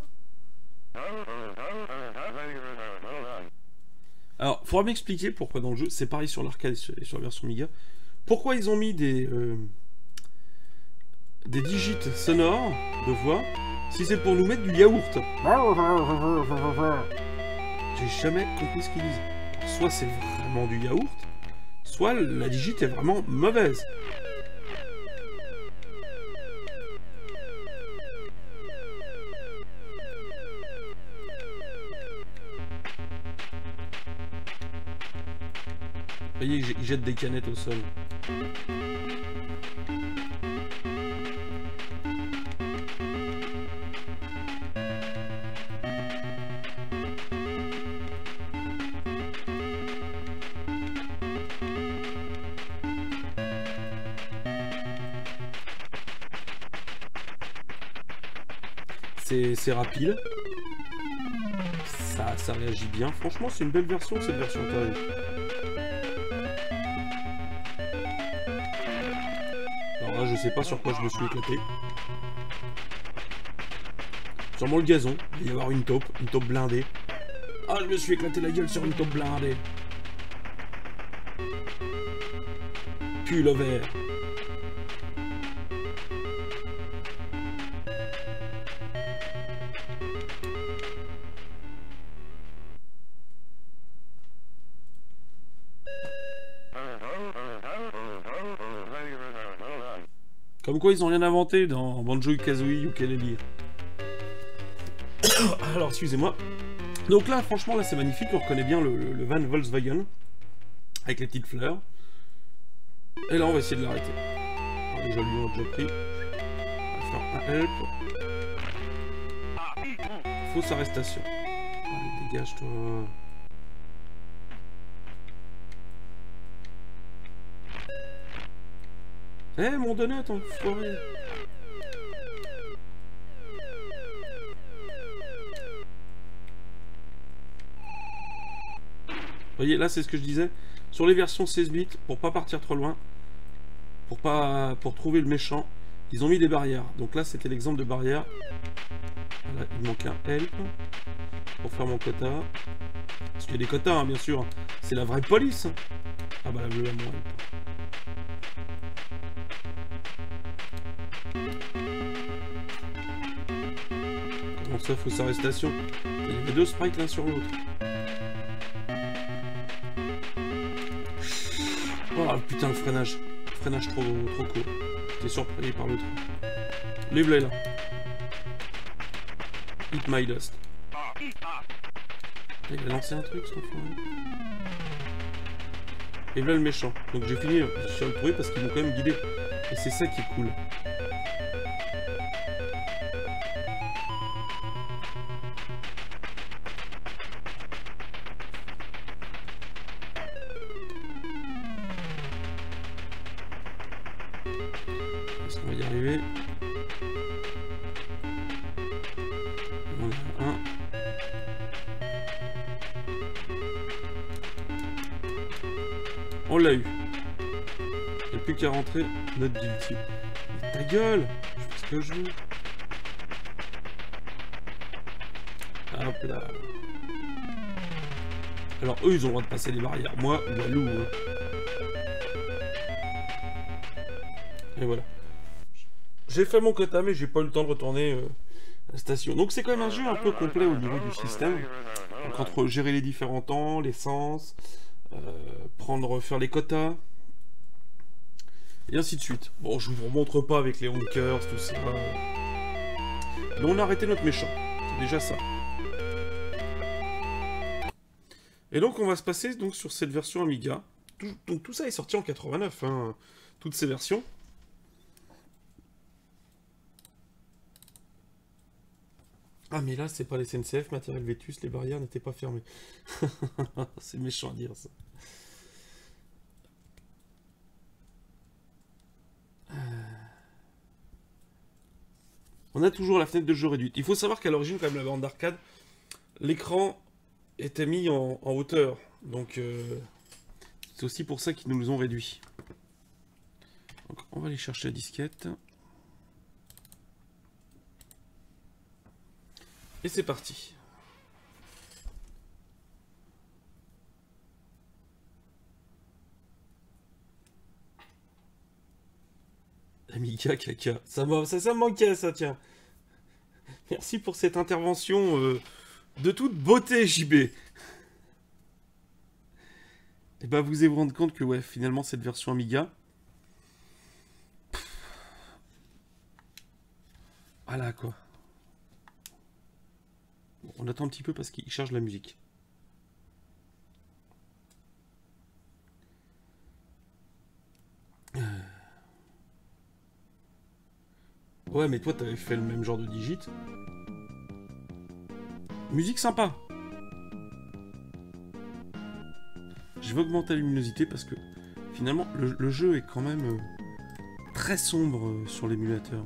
Alors, faudra m'expliquer pourquoi dans le jeu, c'est pareil sur l'arcade et sur la version Amiga, pourquoi ils ont mis des digits sonores de voix, si c'est pour nous mettre du yaourt. J'ai jamais compris ce qu'ils disent. Soit c'est vraiment du yaourt, soit la digit est vraiment mauvaise. Vous voyez, ils jettent des canettes au sol. C'est rapide. Ça réagit bien. Franchement, c'est une belle version, cette version Atari. Alors là, je sais pas sur quoi je me suis éclaté. Sûrement le gazon. Il va y avoir une taupe blindée. Ah, je me suis éclaté la gueule sur une taupe blindée. Pull au vert. Comme quoi, ils ont rien inventé dans Banjo-Kazooie ou Ukulele. Alors, excusez-moi. Donc là, franchement, là, c'est magnifique. On reconnaît bien le van Volkswagen. Avec les petites fleurs. Et là, on va essayer de l'arrêter. Alors, déjà, lui, on a déjà pris. On va faire un help. Fausse arrestation. Allez, dégage, toi. Eh, mon donut, enfoiré. Vous voyez, là, c'est ce que je disais. Sur les versions 16 bits, pour pas partir trop loin, pour trouver le méchant, ils ont mis des barrières. Donc là, c'était l'exemple de barrière. Voilà, il manque un help pour faire mon quota. Parce qu'il y a des quotas, hein, bien sûr. C'est la vraie police. Ah bah la bleue à moi. Comment ça, fausse arrestation? Il y avait deux sprites l'un sur l'autre. Oh putain, le freinage. Freinage trop court. J'étais surpris par le train. Lève-le là. Hit my dust. Il a lancé un truc, cet enfoiré. Et là le méchant. Donc j'ai fini sur le trouver parce qu'ils m'ont quand même guidé. Et c'est ça qui est cool. Est-ce qu'on va y arriver? On a un. On l'a eu. Il n'y a plus qu'à rentrer notre guilty. Mais ta gueule! Je fais ce que je veux. Hop là. Alors eux ils ont le droit de passer les barrières. Moi, walou. Hein. Et voilà. J'ai fait mon quota mais j'ai pas eu le temps de retourner à la station. Donc c'est quand même un jeu un peu complet au niveau du système. Donc entre gérer les différents temps, l'essence, faire les quotas. Et ainsi de suite. Bon, je vous montre pas avec les honkers, tout ça. Mais on a arrêté notre méchant. C'est déjà ça. Et donc, on va se passer donc, sur cette version Amiga. Donc, tout ça est sorti en 89, hein, toutes ces versions. Ah, mais là, c'est pas les SNCF, matériel Vétus, les barrières n'étaient pas fermées. C'est méchant à dire, ça. On a toujours la fenêtre de jeu réduite. Il faut savoir qu'à l'origine, quand même, la bande d'arcade, l'écran était mis en hauteur. Donc, c'est aussi pour ça qu'ils nous ont réduit. Donc, on va aller chercher la disquette. Et c'est parti. Amiga caca. Ça me manquait, ça, tiens. Merci pour cette intervention de toute beauté, JB. Et bah, vous allez vous rendre compte que, ouais, finalement, cette version Amiga... Voilà, quoi. Bon, on attend un petit peu parce qu'il charge la musique. Ouais, mais toi, t'avais fait le même genre de digit. Musique sympa. Je vais augmenter la luminosité parce que finalement, le jeu est quand même très sombre sur l'émulateur.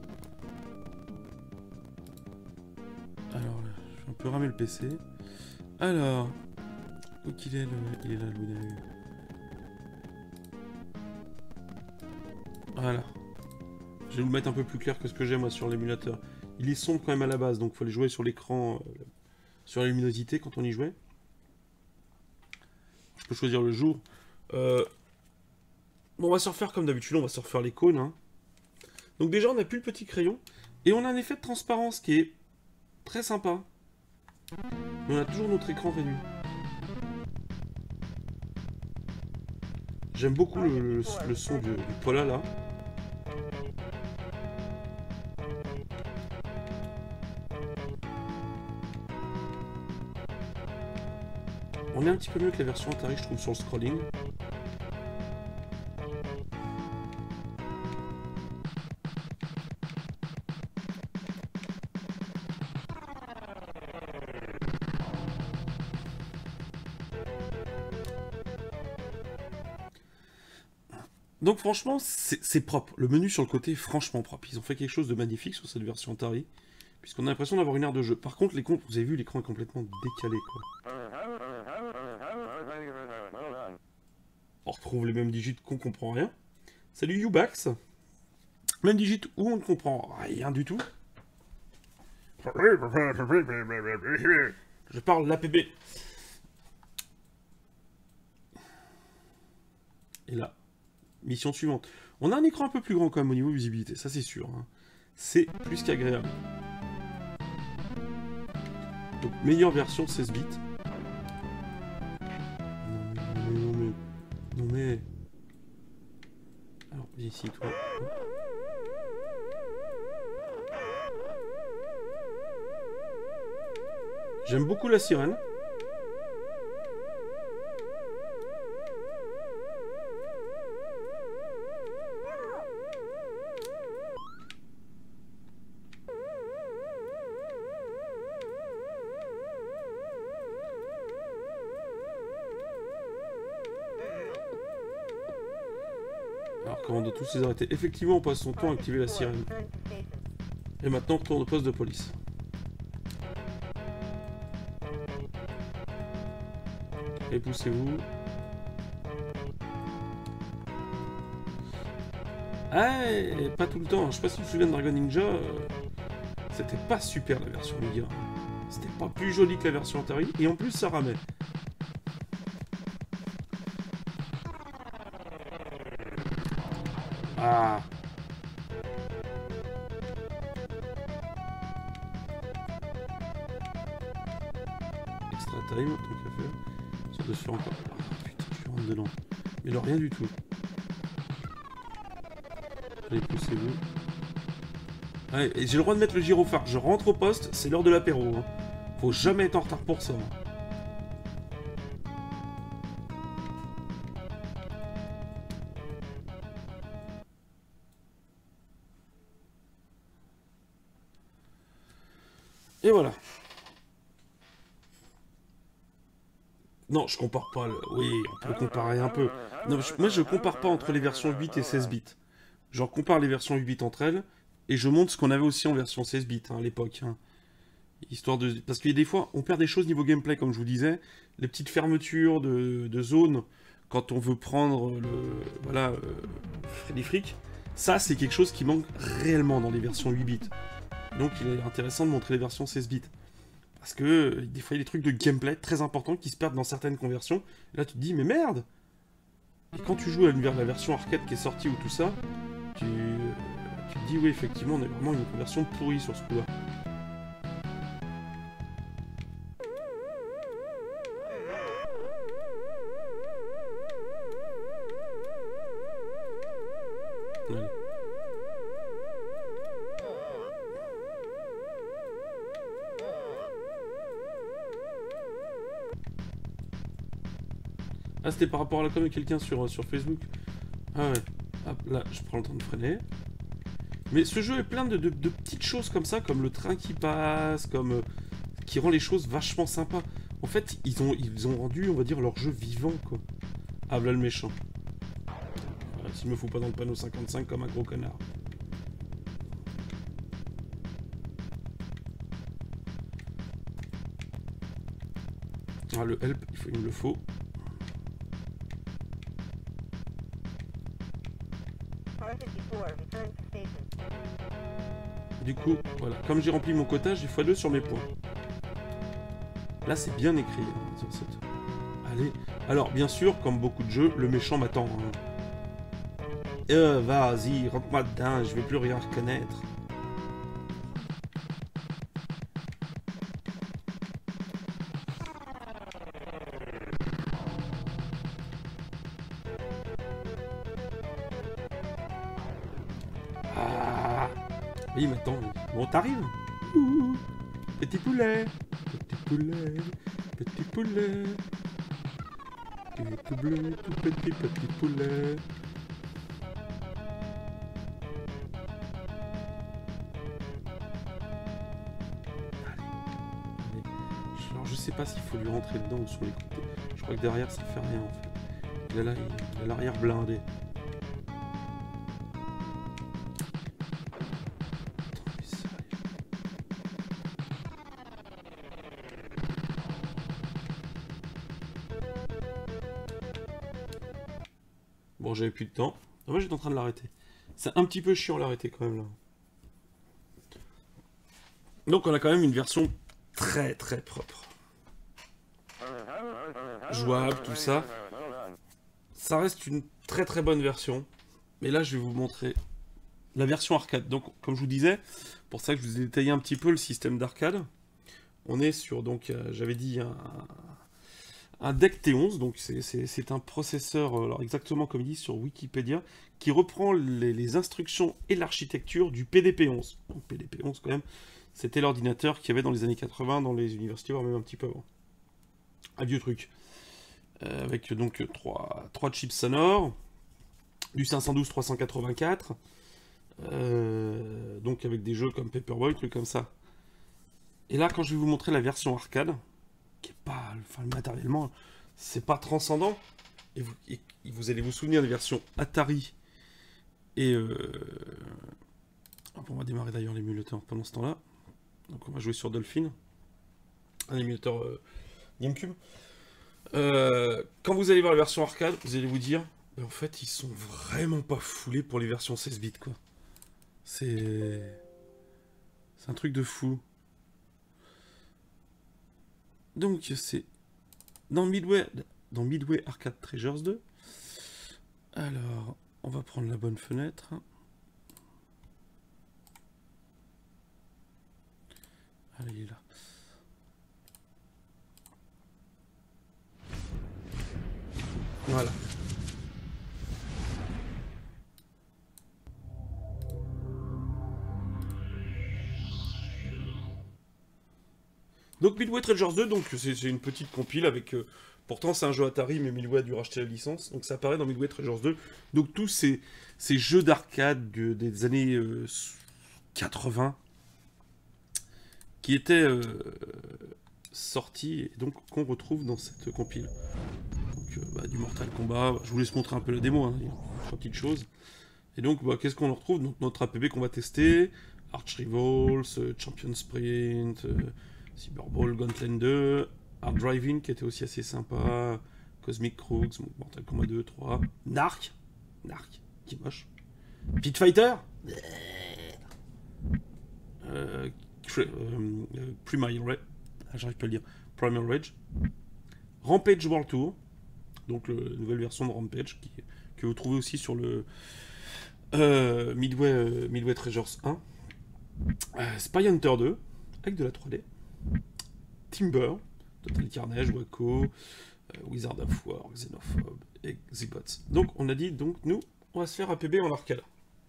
Alors là, je vais un peu ramer le PC. Alors, où qu'il est, il est là, Louis Dalu. Voilà. Je vais vous le mettre un peu plus clair que ce que j'ai moi sur l'émulateur. Il est sombre quand même à la base, donc il fallait jouer sur l'écran, sur la luminosité quand on y jouait. Je peux choisir le jour. Bon, on va se refaire comme d'habitude, on va se refaire les cônes. Hein. Donc déjà, on n'a plus le petit crayon. Et on a un effet de transparence qui est très sympa. Mais on a toujours notre écran réduit. J'aime beaucoup le son du Paula là. On est un petit peu mieux que la version Atari, je trouve, sur le scrolling. Donc franchement, c'est propre. Le menu sur le côté est franchement propre. Ils ont fait quelque chose de magnifique sur cette version Atari, puisqu'on a l'impression d'avoir une aire de jeu. Par contre, vous avez vu, l'écran est complètement décalé, quoi. On retrouve les mêmes digits qu'on comprend rien. Salut Ubax. Même digit où on ne comprend rien du tout. Je parle l'APB. Et là, mission suivante. On a un écran un peu plus grand quand même au niveau visibilité, ça c'est sûr. Hein. C'est plus qu'agréable. Donc meilleure version 16 bits. Non mais... Alors, viens ici toi. J'aime beaucoup la sirène. Alors, comment on doit tous les arrêter? Effectivement, on passe son temps à activer la sirène. Et maintenant, on retourne au poste de police. Et poussez-vous. Ah, et pas tout le temps. Je sais pas si tu te souviens de Dragon Ninja. C'était pas super la version Amiga. C'était pas plus joli que la version Atari. Et en plus, ça ramait. Ah. Extra time, tant qu'à faire. Ça doit se faire encore. Ah, putain, je rentre dedans. Mais alors, rien du tout. Allez, poussez-vous. Allez, j'ai le droit de mettre le gyrophare. Je rentre au poste, c'est l'heure de l'apéro. Hein. Faut jamais être en retard pour ça. Et voilà. Non, je compare pas. Oui, on peut comparer un peu. Non, moi, je compare pas entre les versions 8 et 16 bits. J'en compare les versions 8 bits entre elles, et je montre ce qu'on avait aussi en version 16 bits hein, à l'époque. Hein. Histoire de... Parce qu'il y a des fois, on perd des choses niveau gameplay, comme je vous disais. Les petites fermetures de zones, quand on veut prendre le... Voilà, Freddy Frick. Ça, c'est quelque chose qui manque réellement dans les versions 8 bits. Donc, il est intéressant de montrer les versions 16 bits. Parce que des fois, il y a des trucs de gameplay très importants qui se perdent dans certaines conversions. Et là, tu te dis, mais merde! Et quand tu joues à la version arcade qui est sortie ou tout ça, tu te dis, oui, effectivement, on a vraiment une conversion pourrie sur ce coup-là. Allez. Ah, c'était par rapport à la com de quelqu'un sur Facebook. Ah ouais. Hop, là, je prends le temps de freiner. Mais ce jeu est plein de petites choses comme ça, comme le train qui passe, comme... qui rend les choses vachement sympas. En fait, ils ont rendu, on va dire, leur jeu vivant, quoi. Ah, voilà le méchant. S'il me fout pas dans le panneau 55 comme un gros connard. Ah, le help, il me le faut. Du coup, voilà, comme j'ai rempli mon quota, j'ai x2 sur mes points. Là, c'est bien écrit. Hein, allez. Alors, bien sûr, comme beaucoup de jeux, le méchant m'attend. Hein. Vas-y, rentre-moi dedans, je vais plus rien reconnaître. Ah, il m'attend. Bon, t'arrives. Petit poulet, petit poulet, petit poulet. Tu es tout bleu, tout petit, petit poulet. Allez. Alors je sais pas s'il faut lui rentrer dedans ou sur les côtés. Je crois que derrière ça fait rien en fait. Il a l'arrière blindé. Bon, j'avais plus de temps. Moi, j'étais en train de l'arrêter. C'est un petit peu chiant l'arrêter quand même là. Donc, on a quand même une version très très propre. Jouable, tout ça. Ça reste une très très bonne version. Mais là, je vais vous montrer la version arcade. Donc, comme je vous disais, pour ça que je vous ai détaillé un petit peu le système d'arcade. On est sur, donc, j'avais dit un DEC T11, donc c'est un processeur, alors exactement comme il dit sur Wikipédia, qui reprend les instructions et l'architecture du PDP-11. Donc PDP-11 quand même, c'était l'ordinateur qu'il y avait dans les années 80 dans les universités, voire même un petit peu avant. Un vieux truc. Avec donc trois chips sonores, du 512-384, donc avec des jeux comme Paperboy, trucs comme ça. Et là, quand je vais vous montrer la version arcade, qui est pas, enfin matériellement, c'est pas transcendant. Et vous allez vous souvenir des versions Atari et on va démarrer d'ailleurs l'émulateur pendant ce temps-là. Donc on va jouer sur Dolphin, un émulateur GameCube. Quand vous allez voir la version arcade, vous allez vous dire, en fait, ils sont vraiment pas foulés pour les versions 16 bits quoi. C'est un truc de fou. Donc c'est dans Midway Arcade Treasures 2. Alors, on va prendre la bonne fenêtre. Allez, il est là. Voilà. Donc Midway Treasures 2, donc c'est une petite compile avec... pourtant c'est un jeu Atari, mais Midway a dû racheter la licence. Donc ça apparaît dans Midway Treasures 2. Donc tous ces jeux d'arcade des années 80 qui étaient sortis et donc qu'on retrouve dans cette compile. Donc du Mortal Kombat, je vous laisse montrer un peu la démo, hein, il y a 3 petites choses. Et donc qu'est-ce qu'on retrouve? Donc notre APB qu'on va tester, Arch Rivals, Champion Sprint... Cyberball, Gauntlet 2, Hard Driving qui était aussi assez sympa, Cosmic Crooks, Mortal Kombat 2, 3, Narc, qui est moche, Pit Fighter, Primal Rage, j'arrive pas à le dire, Primal Rage, Rampage World Tour, donc la nouvelle version de Rampage que vous trouvez aussi sur le Midway Treasures 1, Spy Hunter 2 avec de la 3D. Timber, Total Carnage, Waco, Wizard of War, Xenophobe et Xbots. Donc on a dit, donc nous, on va se faire APB en arcade.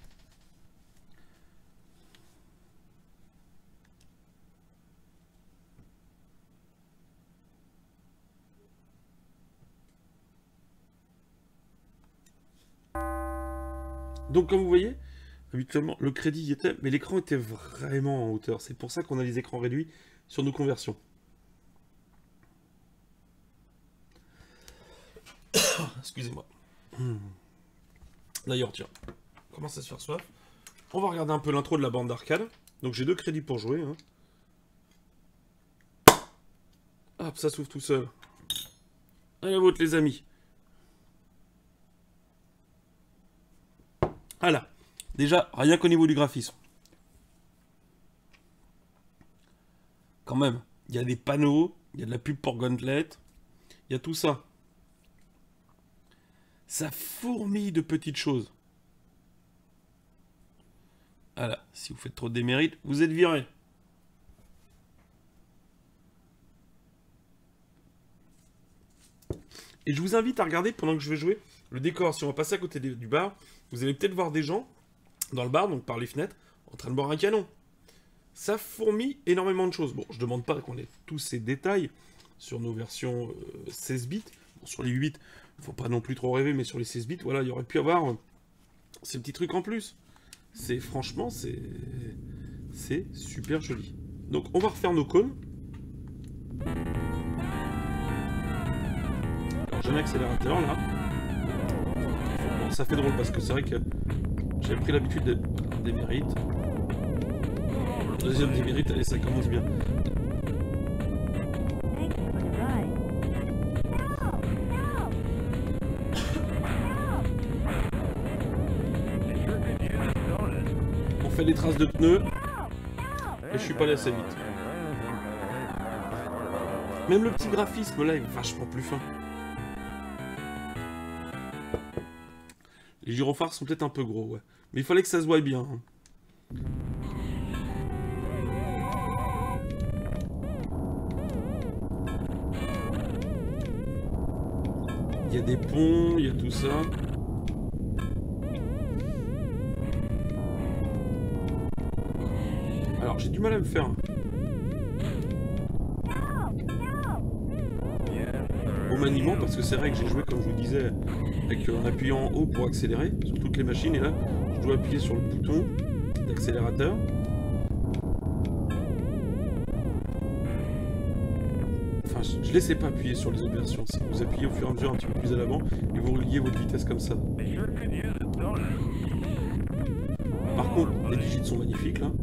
Donc comme vous voyez, habituellement le crédit y était, mais l'écran était vraiment en hauteur. C'est pour ça qu'on a les écrans réduits sur nos conversions. Excusez-moi. D'ailleurs, tiens, on commence à se faire soif. On va regarder un peu l'intro de la bande d'arcade. Donc j'ai 2 crédits pour jouer. Hein. Hop, ça s'ouvre tout seul. Allez, à vôtre les amis. Voilà. Déjà, rien qu'au niveau du graphisme. Quand même, il y a des panneaux, il y a de la pub pour Gauntlet, il y a tout ça. Ça fourmille de petites choses. Voilà, si vous faites trop de démérites, vous êtes viré. Et je vous invite à regarder, pendant que je vais jouer, le décor. Si on va passer à côté du bar, vous allez peut-être voir des gens dans le bar, donc par les fenêtres, en train de boire un canon. Ça fourmille énormément de choses. Bon, je demande pas qu'on ait tous ces détails sur nos versions 16 bits. Sur les 8 bits, faut pas non plus trop rêver, mais sur les 16 bits, voilà, il y aurait pu avoir ces petits trucs en plus. Franchement, c'est super joli. Donc, on va refaire nos cônes. Alors, j'ai un accélérateur, là. Bon, ça fait drôle, parce que c'est vrai que j'ai pris l'habitude des mérites. Deuxième démérite, allez, ça commence bien. On fait des traces de pneus. Et je suis pas allé assez vite. Même le petit graphisme là est vachement plus fin. Les gyrophares sont peut-être un peu gros, ouais. Mais il fallait que ça se voie bien. Hein. Il y a des ponts, il y a tout ça. Alors j'ai du mal à me faire au maniement parce que c'est vrai que j'ai joué comme je vous disais en appuyant en haut pour accélérer sur toutes les machines et là je dois appuyer sur le bouton d'accélérateur. Enfin je laissais pas appuyer sur les autres versions, si vous appuyez au fur et à mesure un petit peu plus à l'avant et vous reliez votre vitesse comme ça. Par contre les digits sont magnifiques là.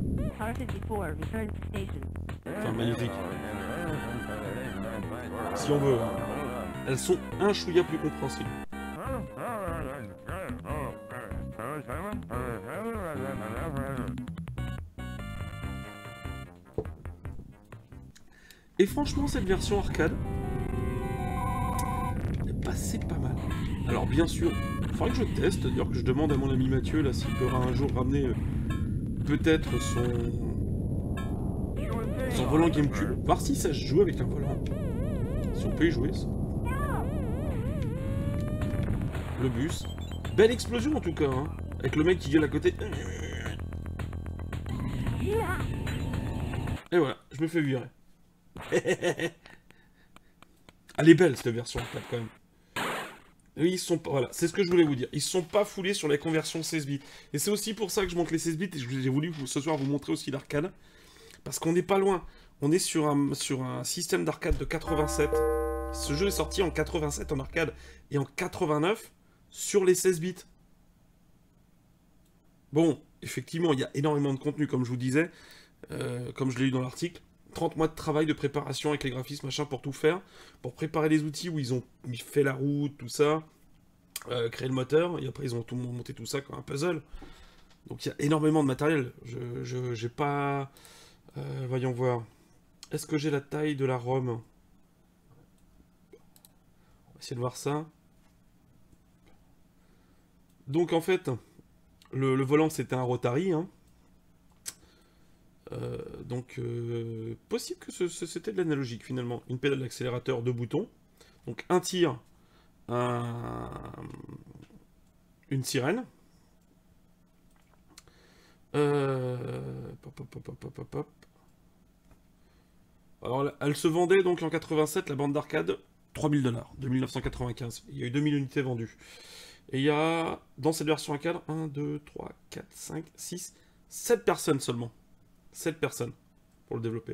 Enfin magnifiques. Si on veut. Hein. Elles sont un chouïa plus compréhensibles. Et franchement, cette version arcade est passée pas mal. Alors bien sûr, il faudrait que je teste, d'ailleurs que je demande à mon ami Mathieu là s'il pourra un jour ramener peut-être son volant GameCube, voir si ça se joue avec un volant. Si on peut y jouer ça. Le bus. Belle explosion en tout cas, hein, avec le mec qui gueule à côté. Et voilà, je me fais virer. Elle est belle cette version arcade quand même. Oui, ils sont pas, voilà, c'est ce que je voulais vous dire. Ils sont pas foulés sur les conversions 16 bits. Et c'est aussi pour ça que je monte les 16 bits et j'ai voulu ce soir vous montrer aussi l'arcade. Parce qu'on n'est pas loin. On est sur un système d'arcade de 87. Ce jeu est sorti en 87 en arcade et en 89 sur les 16 bits. Bon, effectivement, il y a énormément de contenu, comme je vous disais, comme je l'ai lu dans l'article. 30 mois de travail de préparation avec les graphismes, machin, pour tout faire. Pour préparer les outils où ils ont fait la route, tout ça. Créer le moteur. Et après, ils ont tout monté tout ça comme un puzzle. Donc, il y a énormément de matériel. J'ai pas... voyons voir. Est-ce que j'ai la taille de la ROM? On va essayer de voir ça. Donc, en fait, le volant, c'était un Rotary, hein. Donc, possible que c'était de l'analogique finalement. Une pédale d'accélérateur, 2 boutons. Donc, un tir, une sirène. Alors, elle se vendait donc en 87, la bande d'arcade, 3000 $, de 1995. Il y a eu 2000 unités vendues. Et il y a, dans cette version arcade, 1, 2, 3, 4, 5, 6, 7 personnes seulement. 7 personnes pour le développer.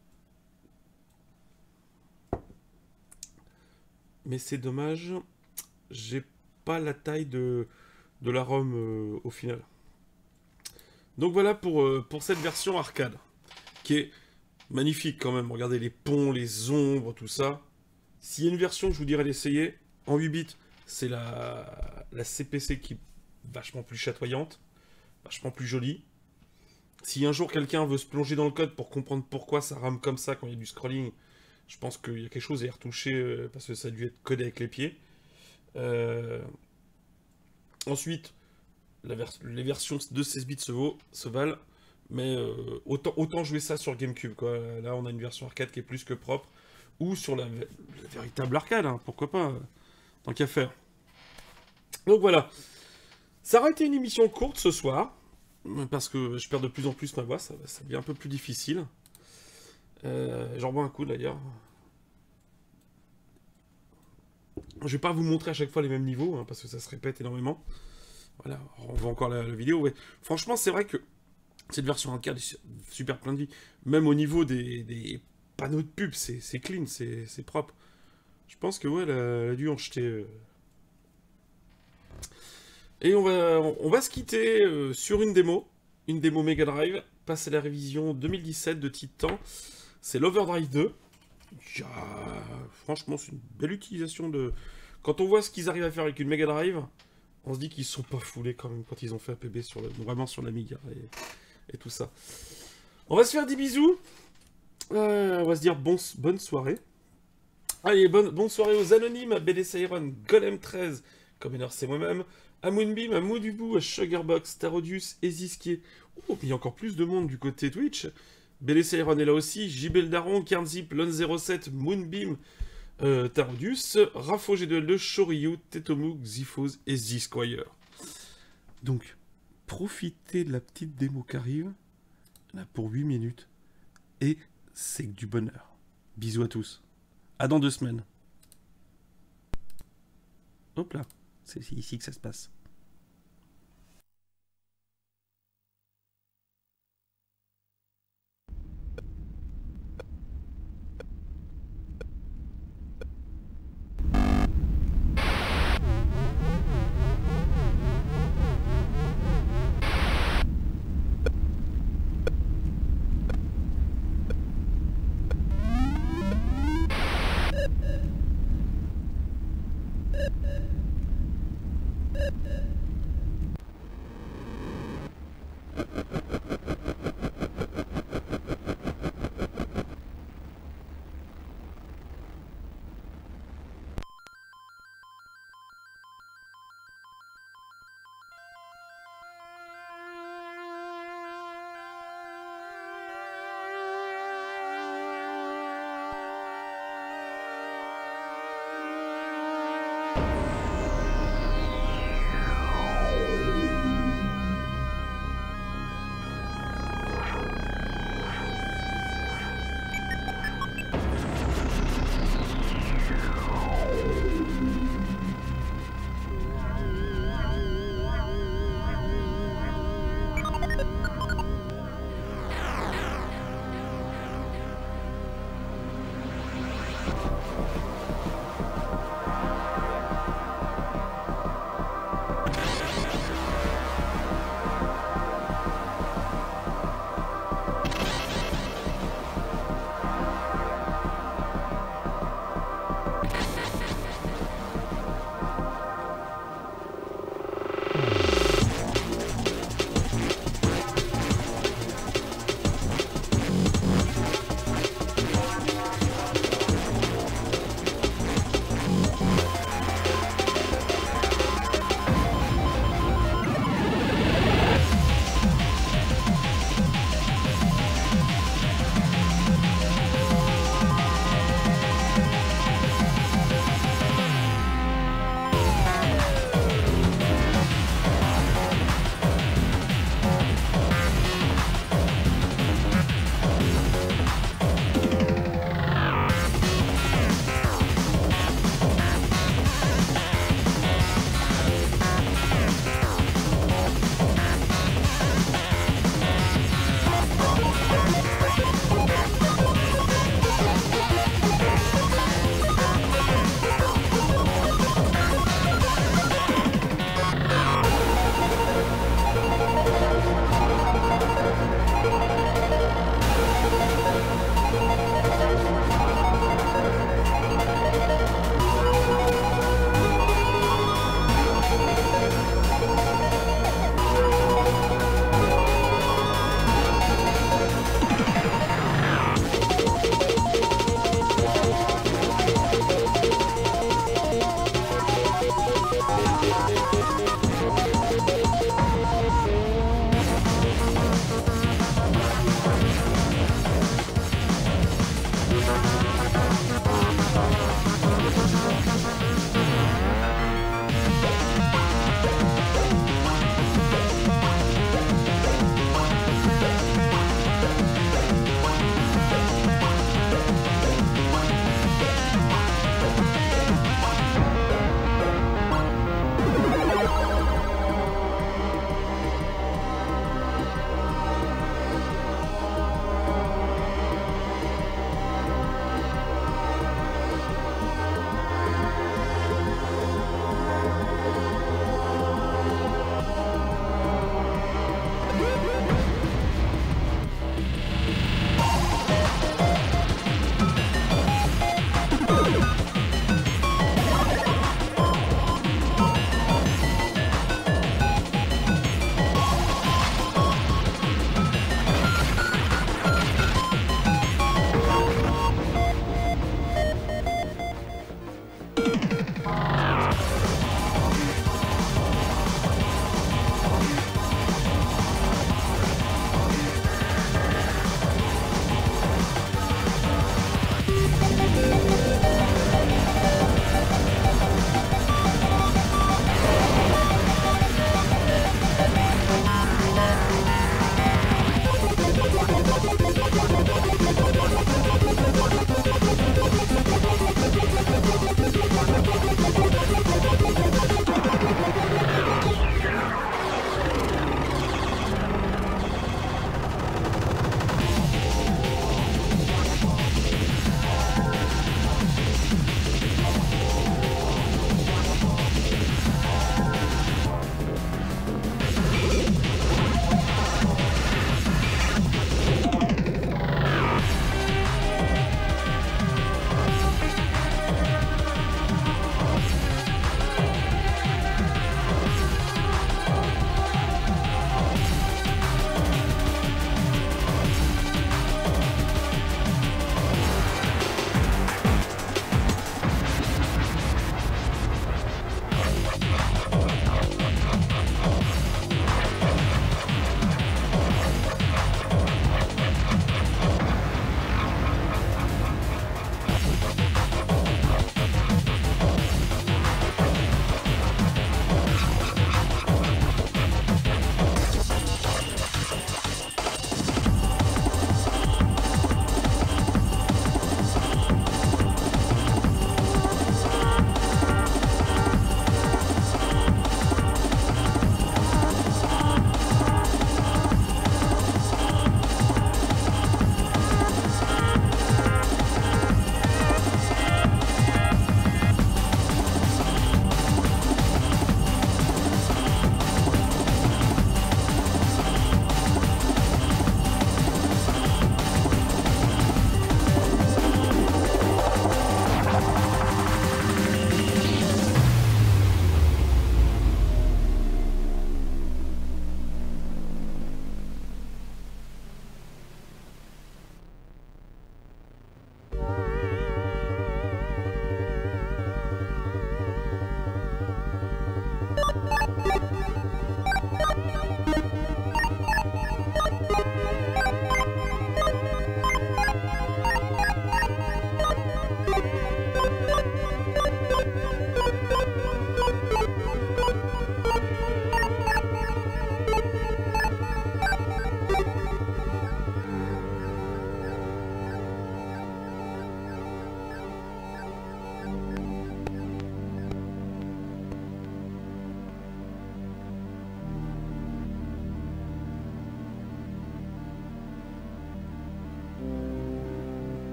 Mais c'est dommage, j'ai pas la taille de la ROM au final. Donc voilà pour cette version arcade, qui est magnifique quand même. Regardez les ponts, les ombres, tout ça. S'il y a une version que je vous dirais d'essayer, en 8 bits, c'est la CPC qui est vachement plus chatoyante, vachement plus jolie. Si un jour quelqu'un veut se plonger dans le code pour comprendre pourquoi ça rame comme ça quand il y a du scrolling, je pense qu'il y a quelque chose à y retoucher parce que ça a dû être codé avec les pieds. Ensuite, les versions de 16 bits se valent, mais autant jouer ça sur GameCube, quoi. Là, on a une version arcade qui est plus que propre, ou sur la véritable arcade, hein, pourquoi pas, tant qu'à faire. Donc voilà, ça aurait été une émission courte ce soir. Parce que je perds de plus en plus ma voix, ça devient un peu plus difficile. J'en bois un coup d'ailleurs. Je vais pas vous montrer à chaque fois les mêmes niveaux, hein, parce que ça se répète énormément. Voilà, on voit encore la vidéo. Ouais. Franchement, c'est vrai que cette version arcade est super plein de vie. Même au niveau des panneaux de pub, c'est clean, c'est propre. Je pense que ouais, elle a dû en jeter. Et on va se quitter sur une démo Mega Drive, passe à la révision 2017 de Titan. C'est l'Overdrive 2. Franchement, c'est une belle utilisation de... Quand on voit ce qu'ils arrivent à faire avec une Mega Drive, on se dit qu'ils sont pas foulés quand même quand ils ont fait APB vraiment sur l'Amiga et tout ça. On va se faire des bisous. On va se dire bonne soirée. Allez, bonne soirée aux anonymes, à BDC Iron, Golem 13, Commoner c'est moi-même, à Moonbeam, à Moudubou, à Sugarbox, Tarodius et Ziskier. Oh, puis il y a encore plus de monde du côté Twitch. BDC Iron est là aussi, JBL Daron, Kernzip, Lon07, Moonbeam, Tarodius, Rafo G2L2, Shoryu, Tetomu, Xyphos et Zsquire. Donc, profitez de la petite démo qui arrive, là pour 8 minutes, et c'est que du bonheur. Bisous à tous. À dans 2 semaines. Hop là, c'est ici que ça se passe.